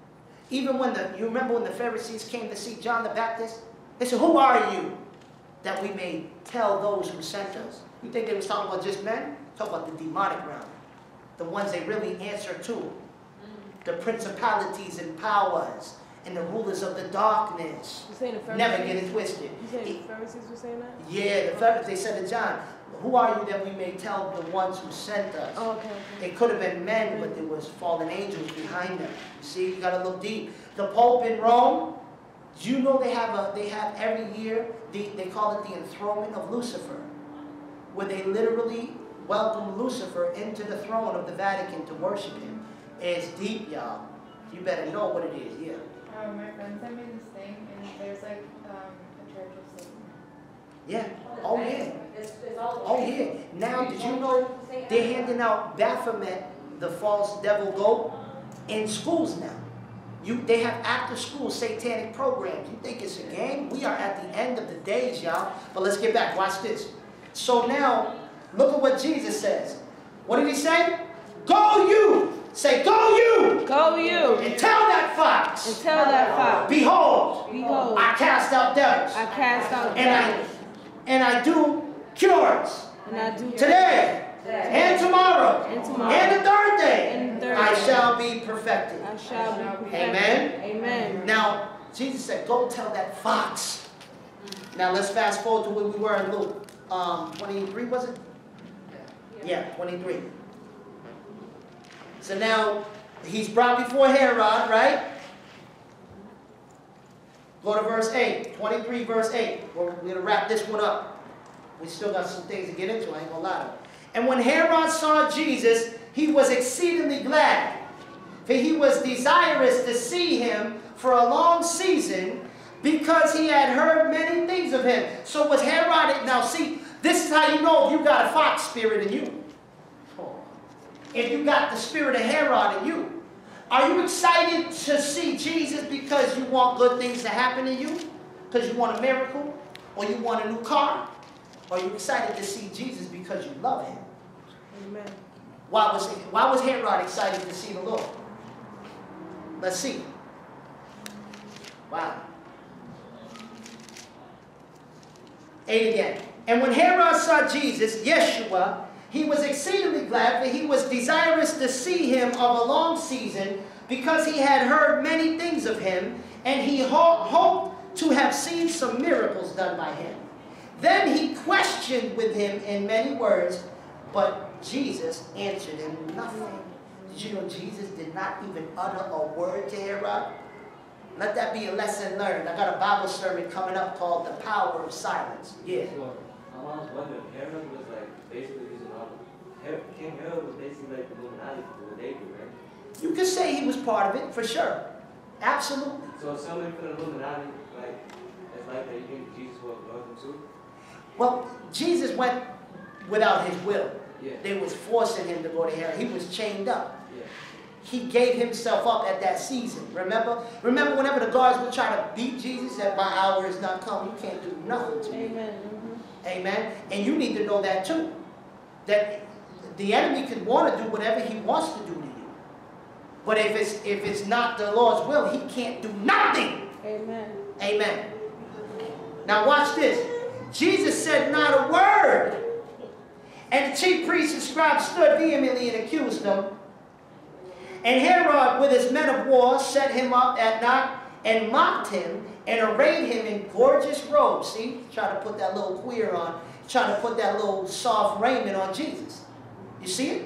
Even when you remember when the Pharisees came to see John the Baptist? They said, who are you that we may tell those who sent us? You think they was talking about just men? Talk about the demonic realm. The ones they really answer to. The principalities and powers and the rulers of the darkness.
You saying the Pharisees?
Never get it twisted.
You saying the Pharisees were saying that?
Yeah, the Pharisees, they said to John, who are you that we may tell the ones who sent us?
Oh, okay.
It could have been men, but there was fallen angels behind them. You see, you got to look deep. The Pope in Rome, do you know they have every year, they call it the enthronement of Lucifer, where they literally welcome Lucifer into the throne of the Vatican to worship him. It's deep, y'all. You better know what it is, yeah.
My friend sent me this thing, and there's like a church of Satan.
Yeah. Oh, yeah.
It's all
Oh, yeah. Now, did you know they're handing out Baphomet, the false devil goat, in schools now? They have after-school satanic programs. You think it's a game? We are at the end of the days, y'all. But let's get back. Watch this. So now, look at what Jesus says. What did he say? Go you! Say, go you!
Go you!
And tell that fox!
And tell that fox.
Behold!
Behold!
I cast out devils.
I cast out devils.
And I do cures.
And I do
Today. And tomorrow.
And tomorrow.
And the third day.
And the third
I
day.
shall be perfected.
I shall be perfected.
Amen.
Amen.
Now, Jesus said, go tell that fox. Now, let's fast forward to where we were in Luke 23, was it? Yeah, 23. So now, he's brought before Herod, right? Go to verse 8. 23, verse 8. We're going to wrap this one up. We still got some things to get into, I ain't going to lie. And when Herod saw Jesus, he was exceedingly glad, for he was desirous to see him for a long season, because he had heard many things of him. So was Herod, now see, this is how you know if you got a fox spirit in you. If you got the spirit of Herod in you. Are you excited to see Jesus because you want good things to happen to you? Because you want a miracle? Or you want a new car? Or are you excited to see Jesus because you love him?
Amen.
Why was Herod excited to see the Lord? Let's see. Wow. 8 again. And when Herod saw Jesus, Yeshua, he was exceedingly glad, for he was desirous to see him of a long season, because he had heard many things of him, and he hoped to have seen some miracles done by him. Then he questioned with him in many words, but Jesus answered him nothing. Did you know Jesus did not even utter a word to Herod? Let that be a lesson learned. I got a Bible sermon coming up called The Power of Silence. Yeah.
So, I was wondering, Herod was like basically using all King Herod was basically like the Illuminati for what they do, right?
You could say he was part of it, for sure. Absolutely.
So if somebody from the Illuminati, like, it's like that, you think Jesus will love them too?
Well, Jesus went without his will.
Yeah.
They was forcing him to go to Herod. He was chained up.
Yeah.
He gave himself up at that season. Remember? Remember whenever the guards would try to beat Jesus, that my hour is not come. You can't do nothing to me.
Amen.
Amen. And you need to know that too. That the enemy can want to do whatever he wants to do to you. But if it's not the Lord's will, he can't do nothing.
Amen.
Amen. Now watch this. Jesus said not a word. And the chief priests and scribes stood vehemently and accused him. And Herod with his men of war set him up at night and mocked him and arrayed him in gorgeous robes. See, trying to put that little queer on, trying to put that little soft raiment on Jesus. You see it?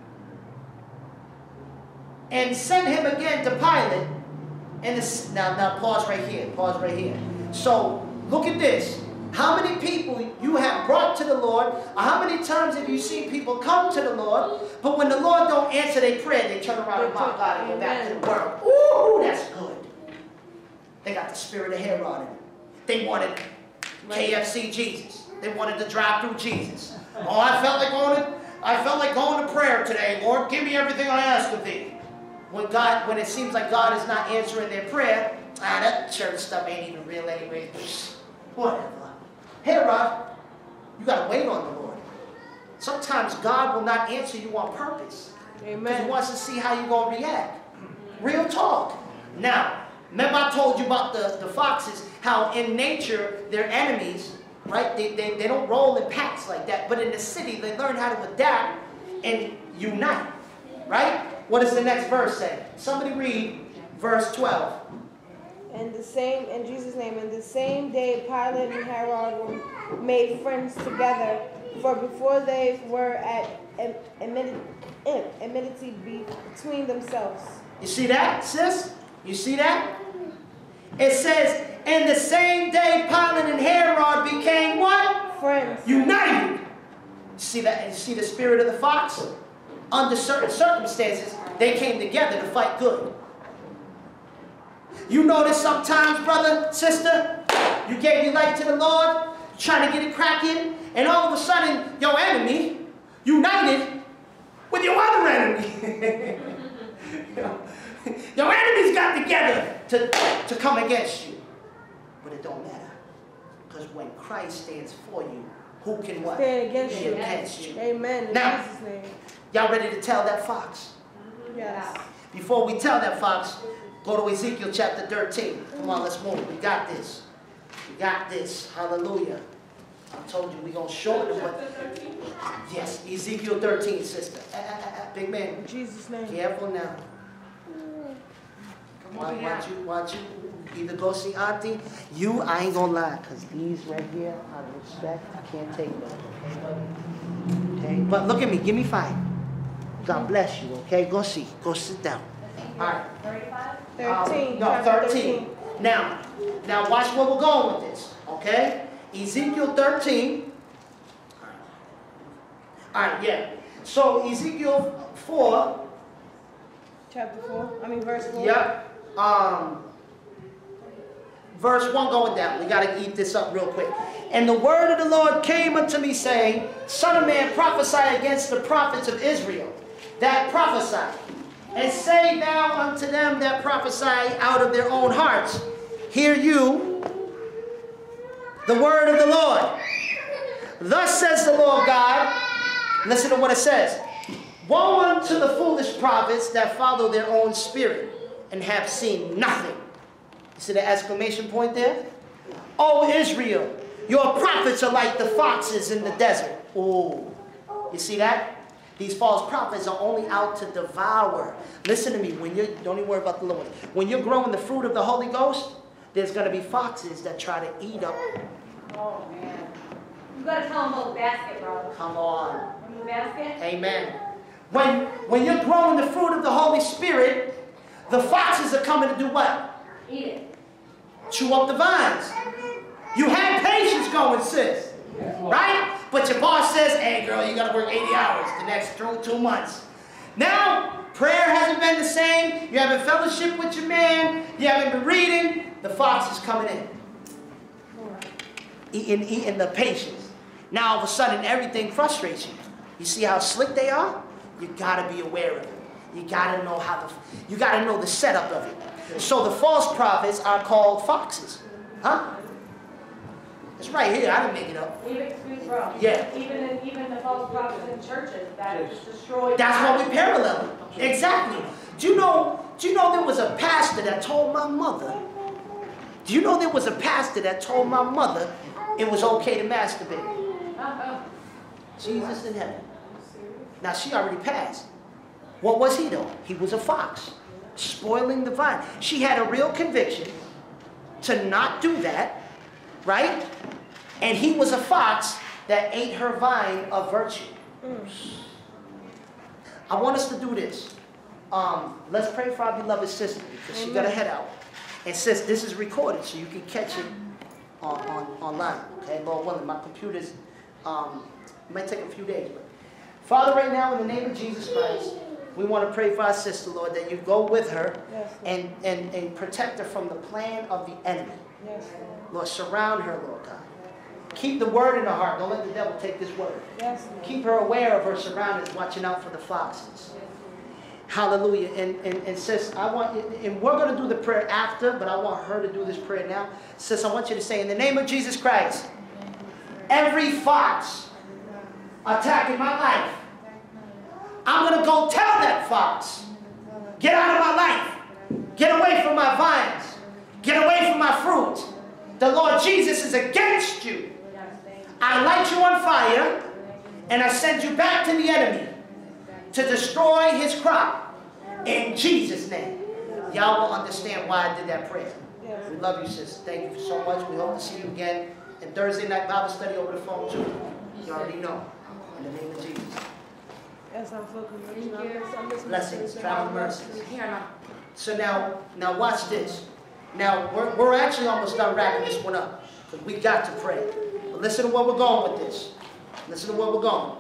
And sent him again to Pilate. And now pause right here. Pause right here. So look at this. How many people you have brought to the Lord, or how many times have you seen people come to the Lord, but when the Lord don't answer their prayer, they turn around and mock God and go back to the world. Ooh, that's good. They got the spirit of Herod in them. They wanted KFC Jesus. They wanted the drive-through Jesus. Oh, I felt like going to prayer today. Lord, give me everything I ask of thee. When it seems like God is not answering their prayer, that church stuff ain't even real anyway. Whatever. Herod, you got to wait on the Lord. Sometimes God will not answer you on purpose.
Amen.
Because he wants to see how you're going to react. Real talk. Now, remember I told you about the foxes, how in nature they're enemies, right? They don't roll in packs like that. But in the city, they learn how to adapt and unite, right? What does the next verse say? Somebody read verse 12.
In Jesus' name, in the same day, Pilate and Herod were made friends together, for before they were at enmity between themselves.
You see that, sis? You see that? It says, in the same day, Pilate and Herod became what?
Friends.
United. You see that? You see the spirit of the fox? Under certain circumstances, they came together to fight good. You notice sometimes, brother, sister, you gave your life to the Lord, trying to get it cracking, and all of a sudden, your enemy united with your other enemy. Your enemies got together to come against you. But it don't matter. Because when Christ stands for you, who can what?
Stand against you.
Against you.
Amen. In
Now,
Jesus' name.
y'all ready to tell that fox?
Yes.
Before we tell that fox, go to Ezekiel chapter 13. Come on, let's move. We got this. We got this. Hallelujah. I told you we're going to show it. Yes, Ezekiel 13, sister. Big man.
In Jesus' name.
Careful now. Watch you either go see auntie. I ain't going to lie, because these right here, out of respect, I can't take them. Okay? But look at me. Give me 5. God bless you, okay? Go see. Go sit down. All right.
13.
No, 13. Now watch where we're going with this, okay? Ezekiel 13. All right, yeah. So Ezekiel 4.
Chapter 4. Verse 4.
Yep. Verse 1 going down. We got to eat this up real quick. And the word of the Lord came unto me, saying, Son of man, prophesy against the prophets of Israel that prophesy. And say thou unto them that prophesy out of their own hearts, hear you the word of the Lord. Thus says the Lord God, listen to what it says. Woe unto the foolish prophets that follow their own spirit and have seen nothing. You see the exclamation point there? O Israel, your prophets are like the foxes in the desert. Oh, you see that? These false prophets are only out to devour. Listen to me. Don't even worry about the little ones. When you're growing the fruit of the Holy Ghost, there's going to be foxes that try to eat up.
Oh, man. You got to tell them about the basket, bro.
Come on.
The basket?
Amen. When you're growing the fruit of the Holy Spirit, the foxes are coming to do what?
Eat it.
Chew up the vines. You had patience going, sis. Right? But your boss says, hey, girl, you got to work 80 hours the next 2 months. Now, prayer hasn't been the same. You haven't fellowship with your man. You haven't been reading. The fox is coming in. Eating the patience. Now, all of a sudden, everything frustrates you. You see how slick they are? You got to be aware of it. You got to know you got to know the setup of it. So the false prophets are called foxes. Huh? It's right here. I didn't make it up.
Bro.
Yeah.
Even the false prophets in churches that just destroy.
That's what we parallel. Exactly. Do you know there was a pastor that told my mother, do you know there was a pastor that told my mother it was okay to masturbate? Jesus in heaven. Now, she already passed. What was he, though? He was a fox, spoiling the vine. She had a real conviction to not do that, right? And he was a fox that ate her vine of virtue. I want us to do this. Let's pray for our beloved sister, because she got to head out. And sis, this is recorded, so you can catch it online. Okay, Lord willing, my computer's, it might take a few days. But Father, right now, in the name of Jesus Christ, we want to pray for our sister, Lord, that you go with her and protect her from the plan of the enemy.
Yes,
Lord, surround her, Lord God. Keep the word in her heart. Don't let the devil take this word.
yes,
Keep her aware of her surroundings, watching out for the foxes. Hallelujah. And sis, I want you, and we're going to do the prayer after, but I want her to do this prayer now. Sis, I want you to say, in the name of Jesus Christ, every fox attacking my life, I'm going to go tell that fox, get out of my life. Get away from my vines. Get away from my fruit. The Lord Jesus is against you. I light you on fire, and I send you back to the enemy to destroy his crop. In Jesus' name. Y'all will understand why I did that prayer.
yes.
We love you, sis. Thank you so much. We hope to see you again in Thursday night Bible study over the phone, too. You already know. In the name of Jesus.
Yes, I'm full conviction.
Blessings, travel mercies. So now watch this. Now, we're actually almost done wrapping this one up, because we got to pray. But listen to where we're going with this. Listen to where we're going.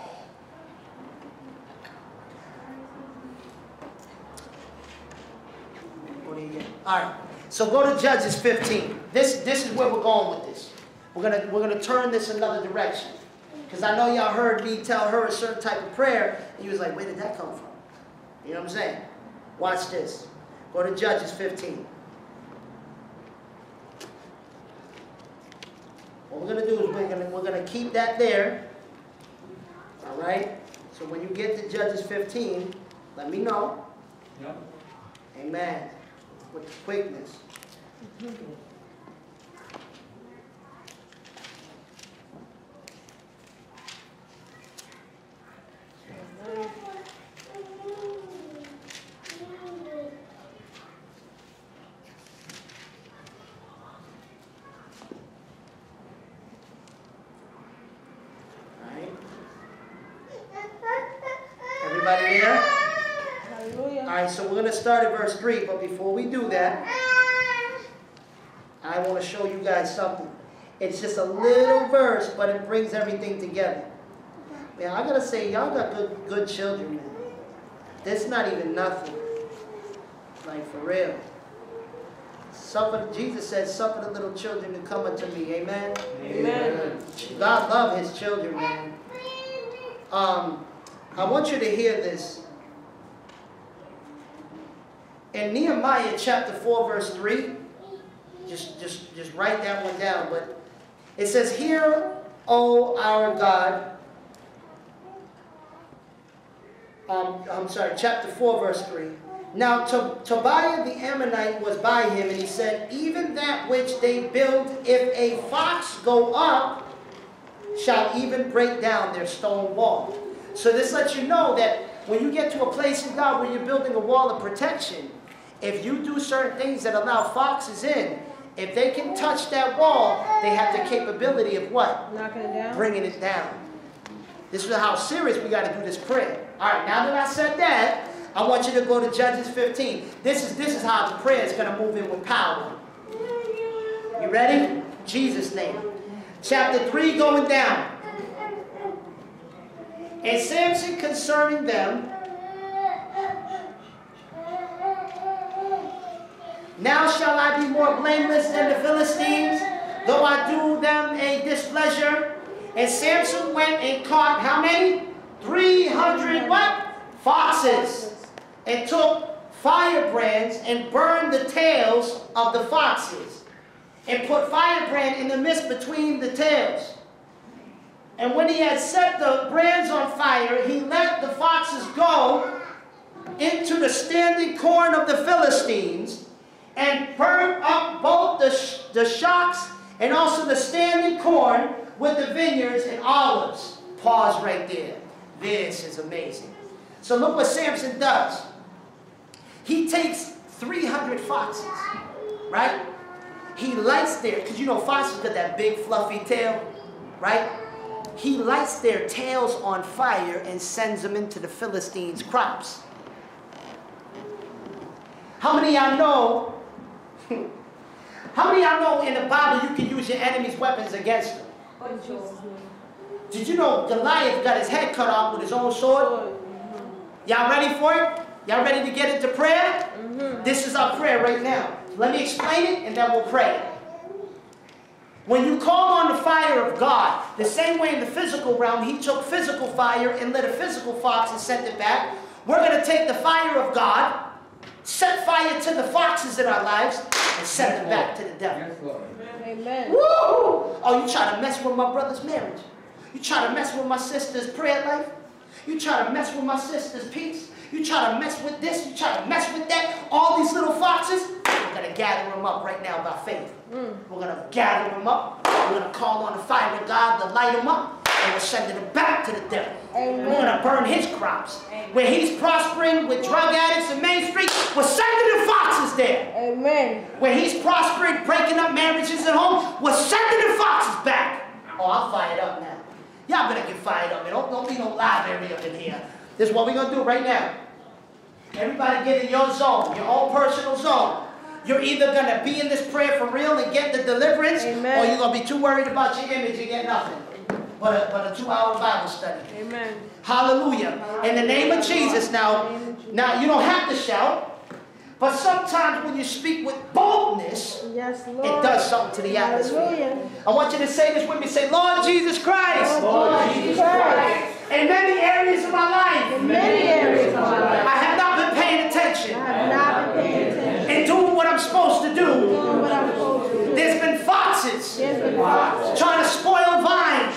All right. So go to Judges 15. This is where we're going with this. We're gonna turn this another direction, because I know y'all heard me tell her a certain type of prayer, and you was like, where did that come from? You know what I'm saying? Watch this. Go to Judges 15. What we're going to do is we're gonna keep that there. All right? So when you get to Judges 15, let me know.
Yep.
Amen. With quickness. Everybody there?
Hallelujah.
All right, so we're going to start at verse 3, but before we do that, I want to show you guys something. It's just a little verse, but it brings everything together. Man, I got to say, y'all got good children, man. That's not even nothing. Like, for real. Jesus said, suffer the little children to come unto me. Amen?
Amen.
God loves his children, man. I want you to hear this. In Nehemiah chapter 4, verse 3, just write that one down. But it says, "Hear, O our God." Chapter 4, verse 3. Now Tobiah the Ammonite was by him, and he said, "Even that which they build, if a fox go up, shall even break down their stone wall." So this lets you know that when you get to a place in God where you're building a wall of protection, if you do certain things that allow foxes in, if they can touch that wall, they have the capability of what?
Knocking it down.
Bringing it down. This is how serious we got to do this prayer. All right, now that I said that, I want you to go to Judges 15. This is how the prayer is going to move in with power. You ready? Jesus' name. Chapter 3 going down. And Samson concerning them, "Now shall I be more blameless than the Philistines, though I do them a displeasure?" And Samson went and caught how many? 300 what? Foxes. And took firebrands and burned the tails of the foxes. And put firebrand in the midst between the tails. And when he had set the brands on fire, he let the foxes go into the standing corn of the Philistines, and burnt up both the shocks and also the standing corn with the vineyards and olives. Pause right there. This is amazing. So look what Samson does. He takes 300 foxes, right? He lights their, because you know foxes got that big fluffy tail, right? He lights their tails on fire and sends them into the Philistines' crops. How many of y'all know? How many of y'all know in the Bible you can use your enemy's weapons against them? Did you know Goliath got his head cut off with his own sword? Y'all ready for it? Y'all ready to get into prayer? This is our prayer right now. Let me explain it and then we'll pray. When you call on the fire of God, the same way in the physical realm, he took physical fire and lit a physical fox and sent it back. We're going to take the fire of God, set fire to the foxes in our lives, and send them back to the devil.
Amen.
Woo! Oh, you try to mess with my brother's marriage. You try to mess with my sister's prayer life. You try to mess with my sister's peace. You try to mess with this. You try to mess with that. All these little foxes, we're going to gather them up right now by faith. We're going to gather them up. We're going to call on the fire of God to light them up. And we're sending them back to the devil. Amen. We're going to burn his crops. Amen. Where he's prospering with drug addicts in Main Street, we're sending the foxes there. Amen. Where he's prospering, breaking up marriages at home, we're sending the foxes back. Oh, I'm fired up now. Y'all better get fired up. Don't be no live area up in here. This is what we're going to do right now. Everybody get in your zone, your own personal zone. You're either going to be in this prayer for real and get the deliverance, Amen. Or you're going to be too worried about your image and get nothing. But a 2-hour Bible study. Amen. Hallelujah. In the name of Jesus. Now you don't have to shout. But sometimes when you speak with boldness, yes, Lord, it does something to the atmosphere. Hallelujah. I want you to say this with me. Say, Lord Jesus Christ.
Lord Jesus Christ.
In many areas of my life.
In many areas of my life.
I have not been paying attention.
I have not been paying attention.
And doing what I'm supposed to do.
Doing what I'm supposed to do.
There's been foxes.
There's been foxes.
Trying to spoil vines.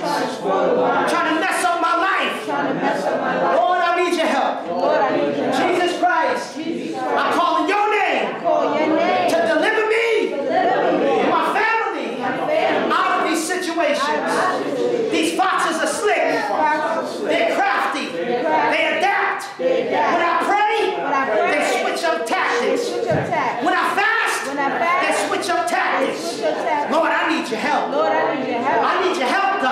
Trying to mess up my life.
Trying to mess up my life.
Lord, I need your help.
Lord, I need your help.
Jesus Christ.
Jesus Christ.
I'm calling your name.
I call your name.
To deliver me.
Deliver me.
My family. Out of these situations. These foxes are slick. They're crafty. They adapt. When I pray, they switch up tactics. When I fast, they switch up tactics. Lord, I need your help.
Lord, I need your help.
I need your help,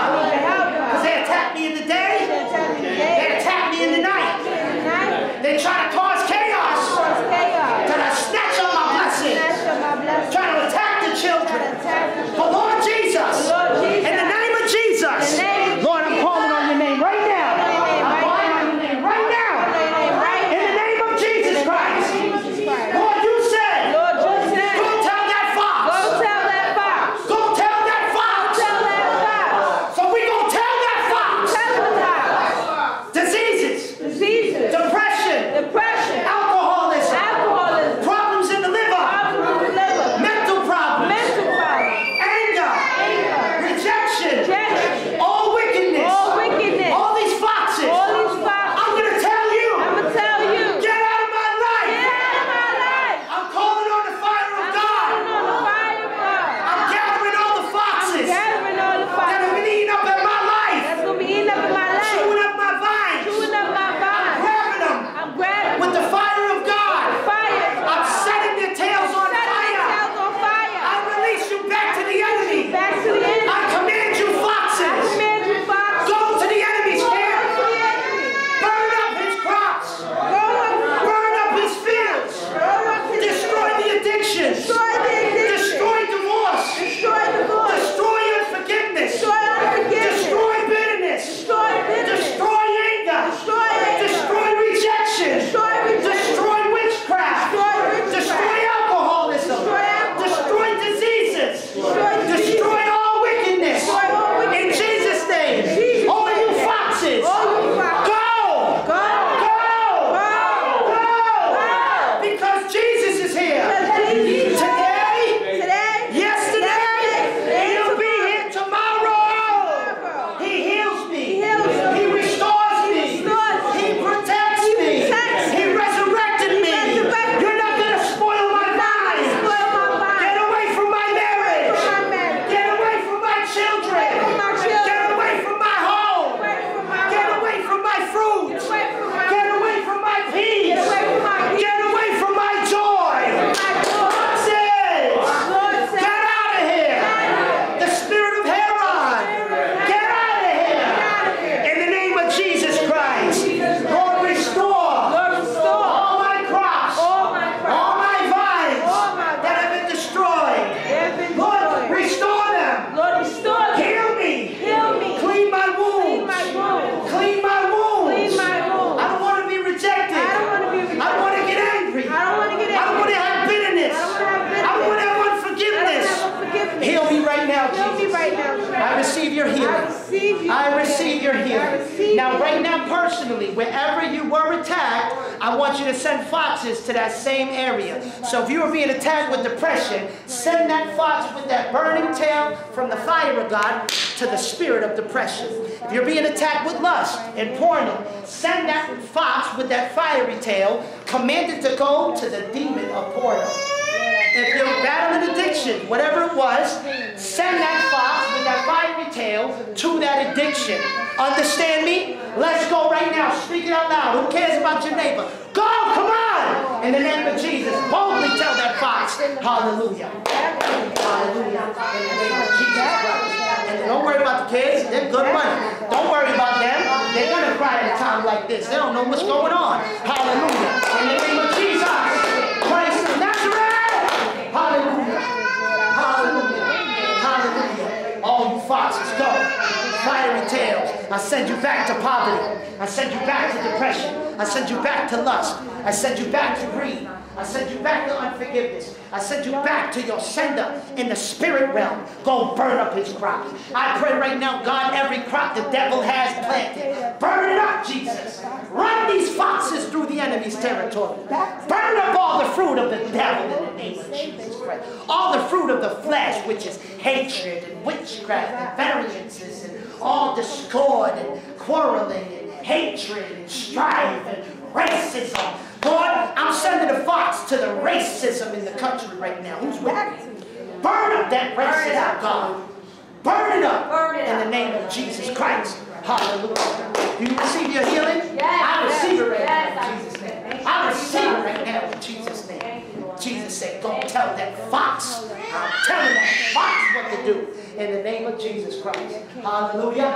your healing. Now, right now, personally, wherever you were attacked, I want you to send foxes to that same area. So if you were being attacked with depression, send that fox with that burning tail from the fire of God to the spirit of depression. If you're being attacked with lust and porno, send that fox with that fiery tail, commanded to go to the demon of porno. If you're battling addiction, whatever it was, send that fox with that fiery tail to that addiction. Understand me? Let's go right now. Speak it out loud. Who cares about your neighbor? Go, come on! In the name of Jesus, boldly tell that fox, hallelujah. Hallelujah. In the name of Jesus Christ. And don't worry about the kids. They're good money. Don't worry about them. They're going to cry at a time like this. They don't know what's going on. Hallelujah. In the name of Jesus Christ of Nazareth. Hallelujah. Hallelujah. Hallelujah. All you foxes, go. Fiery tails. I send you back to poverty. I send you back to depression. I send you back to lust. I send you back to greed. I send you back to unforgiveness. I send you back to your sender in the spirit realm. Go burn up his crop. I pray right now, God, every crop the devil has planted, burn it up, Jesus. Run these foxes through the enemy's territory. Burn up all the fruit of the devil in the name of Jesus Christ. All the fruit of the flesh, which is hatred and witchcraft and variances and all discord and quarreling and hatred and strife and racism. Lord, I'm sending a fox to the racism in the country right now. Who's with me? Burn up that racism, God. Burn it up in the name of Jesus Christ. Hallelujah. Do you receive your healing? I receive it right now in Jesus' name. I receive it right now in Jesus' name. Jesus said, go tell that fox. I'm telling that fox what to do in the name of Jesus Christ. Hallelujah.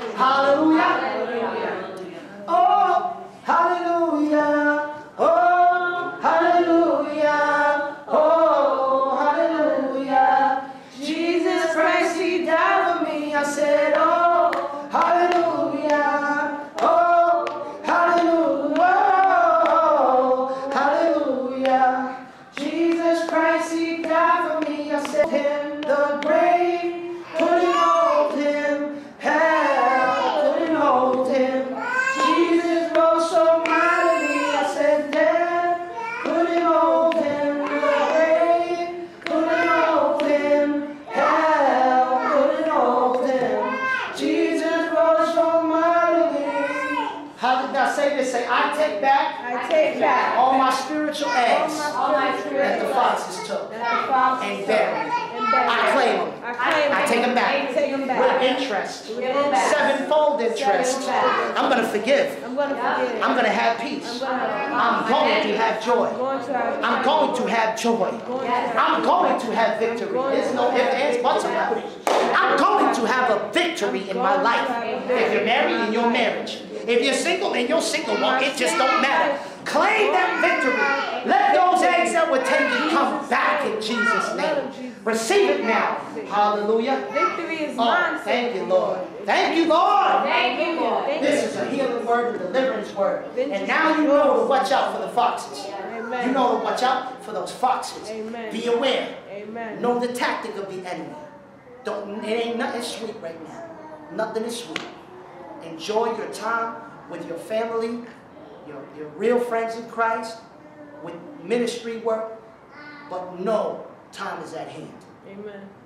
Hallelujah. Oh, hallelujah. Oh, hallelujah. Oh, hallelujah. Jesus Christ, he died for me. I said, oh, hallelujah. Oh, hallelujah. Oh, hallelujah. Jesus Christ, he died for me. I said, him the grave couldn't hold him. Hell couldn't hold him. Jesus rose so mightily. I said, death couldn't hold him. The grave couldn't hold him. Hell couldn't hold him. Jesus rose so mightily. How did I say this? Say, I take back all my spiritual eggs that the foxes took and buried. I claim them. I take them back. With interest. Sevenfold interest. I'm going to forgive. I'm going to have peace. I'm going to have joy. I'm going to have joy. I'm going to have victory. There's no ifs, ands, buts about it. I'm going to have a victory in my life. If you're married, in your marriage. If you're single, in your single walk, it just don't matter. Claim that victory. Let those eggs that were taken come back in Jesus' name. Receive it now. Hallelujah.
Victory is mine.
Thank you, Lord. Thank you, Lord.
Thank you, Lord.
This is a healing word, a deliverance word. And now you know to watch out for the foxes. You know to watch out for those foxes. Be aware. Know the tactic of the enemy. It ain't nothing sweet right now. Nothing is sweet. Enjoy your time with your family, your real friends in Christ, with ministry work, but know time is at hand.
Amen.